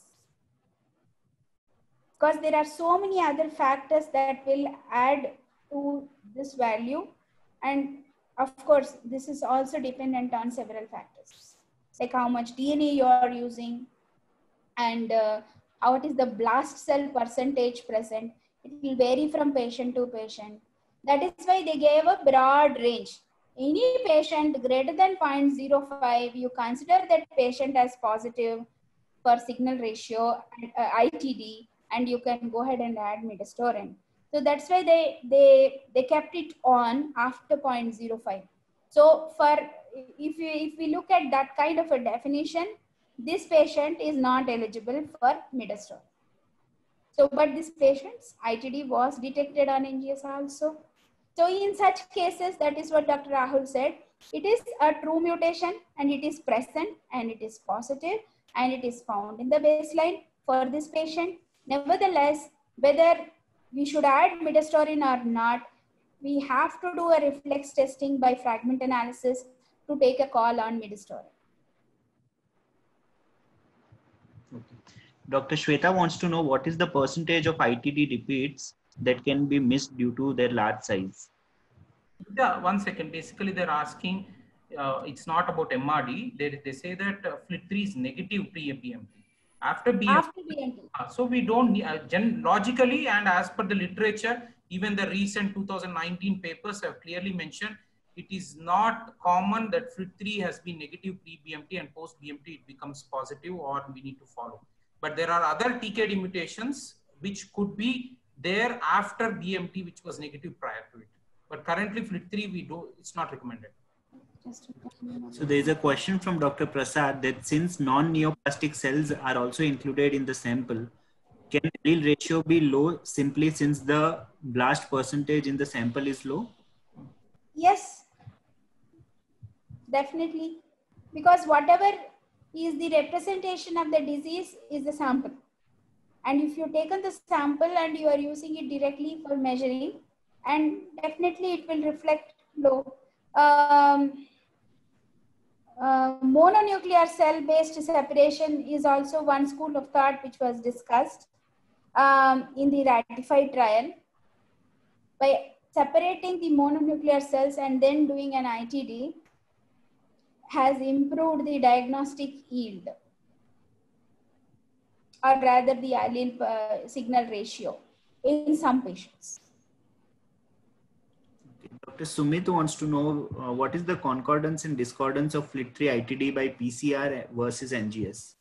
Because there are so many other factors that will add to this value. And of course, this is also dependent on several factors, like how much D N A you are using and uh, what is the blast cell percentage present. It will vary from patient to patient. That is why they gave a broad range. Any patient greater than zero point zero five, you consider that patient as positive for signal ratio and uh, I T D, and you can go ahead and add midostaurin. So that's why they, they, they kept it on after zero point zero five. So for, if we, if we look at that kind of a definition, this patient is not eligible for midostaurin. So, but this patient's I T D was detected on N G S also. So in such cases, that is what Doctor Rahul said, it is a true mutation and it is present and it is positive and it is found in the baseline for this patient. Nevertheless, whether we should add midostaurin or not, we have to do a reflex testing by fragment analysis to take a call on midostaurin. Okay. Doctor Shweta wants to know, what is the percentage of I T D repeats that can be missed due to their large size? Yeah, one second. Basically, they're asking, uh, it's not about M R D. They, they say that uh, F L I T three is negative pre-B M T. After B M T. After B M T. Uh, so we don't, uh, gen logically and as per the literature, even the recent two thousand nineteen papers have clearly mentioned, it is not common that F L I T three has been negative pre-B M T and post-B M T it becomes positive, or we need to follow. But there are other T K D mutations which could be there after B M T, which was negative prior to it. But currently F L I T three, we do, it's not recommended. So there is a question from Doctor Prasad that since non-neoplastic cells are also included in the sample, can allele ratio be low simply since the blast percentage in the sample is low? Yes, definitely. Because whatever is the representation of the disease is the sample. And if you've taken the sample and you are using it directly for measuring, and definitely it will reflect low. Um, uh, mononuclear cell-based separation is also one school of thought which was discussed um, in the ratified trial by separating the mononuclear cells and then doing an I T D has improved the diagnostic yield, or rather the allele uh, signal ratio in some patients. Doctor Sumit wants to know uh, what is the concordance and discordance of F L I T three I T D by P C R versus N G S?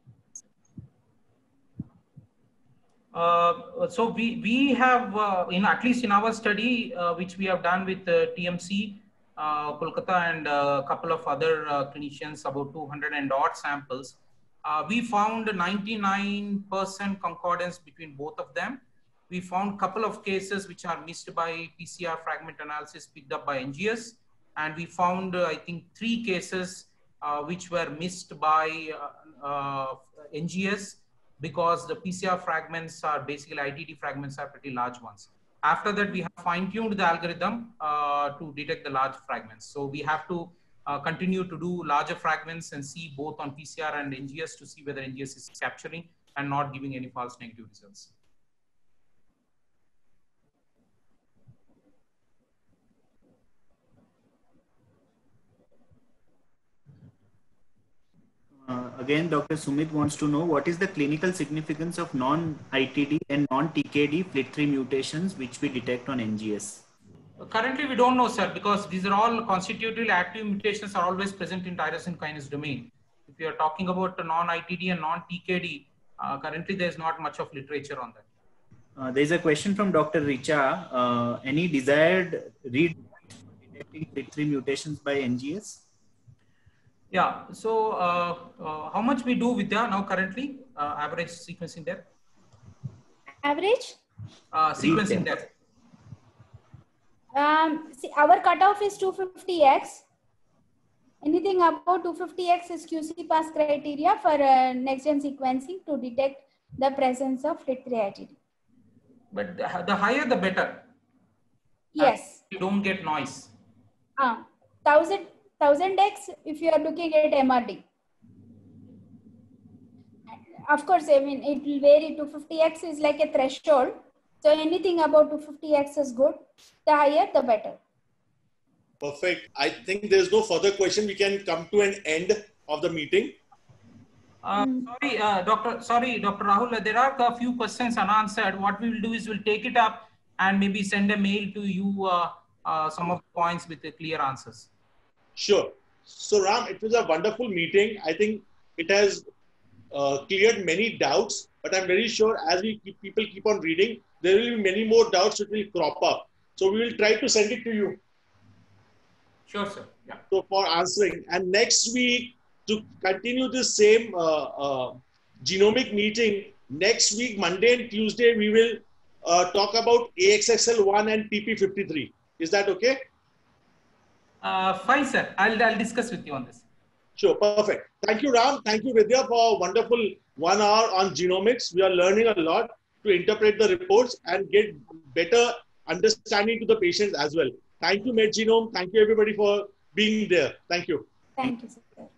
Uh, so we we have uh, in at least in our study uh, which we have done with uh, T M C uh, Kolkata and a couple of other uh, clinicians, about two hundred and odd samples, uh, we found ninety-nine percent concordance between both of them. We found a couple of cases which are missed by P C R fragment analysis picked up by N G S, and we found uh, I think three cases uh, which were missed by uh, uh, N G S, because the P C R fragments are basically I T D fragments are pretty large ones. After that, we have fine-tuned the algorithm uh, to detect the large fragments. So we have to uh, continue to do larger fragments and see both on P C R and N G S to see whether N G S is capturing and not giving any false negative results. Uh, again, Doctor Sumit wants to know what is the clinical significance of non-I T D and non-T K D F L I T three mutations which we detect on N G S? Currently, we don't know, sir, because these are all constitutively active mutations are always present in tyrosine kinase domain. If you are talking about non-I T D and non-T K D, uh, currently there is not much of literature on that. Uh, there is a question from Doctor Richa. Uh, any desired read detecting F L I T three mutations by N G S? Yeah, so uh, uh, how much we do Vidya now currently, uh, average sequencing there? Average? Uh, sequencing there. Um, see, our cutoff is two fifty X. Anything above two fifty X is Q C pass criteria for uh, next-gen sequencing to detect the presence of F L I T three I T D. But the, the higher the better. Yes. You don't get noise. Uh, thousand, thousand X if you are looking at M R D. Of course, I mean, it will vary. two fifty X is like a threshold. So anything above two fifty X is good. The higher, the better. Perfect. I think there's no further question. We can come to an end of the meeting. Uh, Mm. Sorry, uh, Doctor Sorry, Doctor Rahul, there are a few questions unanswered. What we will do is we'll take it up and maybe send a mail to you uh, uh, some of the points with the clear answers. Sure. So Ram, it was a wonderful meeting. I think it has uh, cleared many doubts, but I'm very sure as we keep, people keep on reading, there will be many more doubts that will crop up. So we will try to send it to you. Sure, sir. Yeah. So for answering, and next week to continue the same uh, uh, genomic meeting, next week, Monday and Tuesday, we will uh, talk about A X X L one and P P fifty-three. Is that okay? Uh, fine, sir. I'll, I'll discuss with you on this. Sure, perfect. Thank you, Ram. Thank you, Vidya, for a wonderful one hour on genomics. We are learning a lot to interpret the reports and get better understanding to the patients as well. Thank you, MedGenome. Thank you, everybody, for being there. Thank you. Thank you, sir.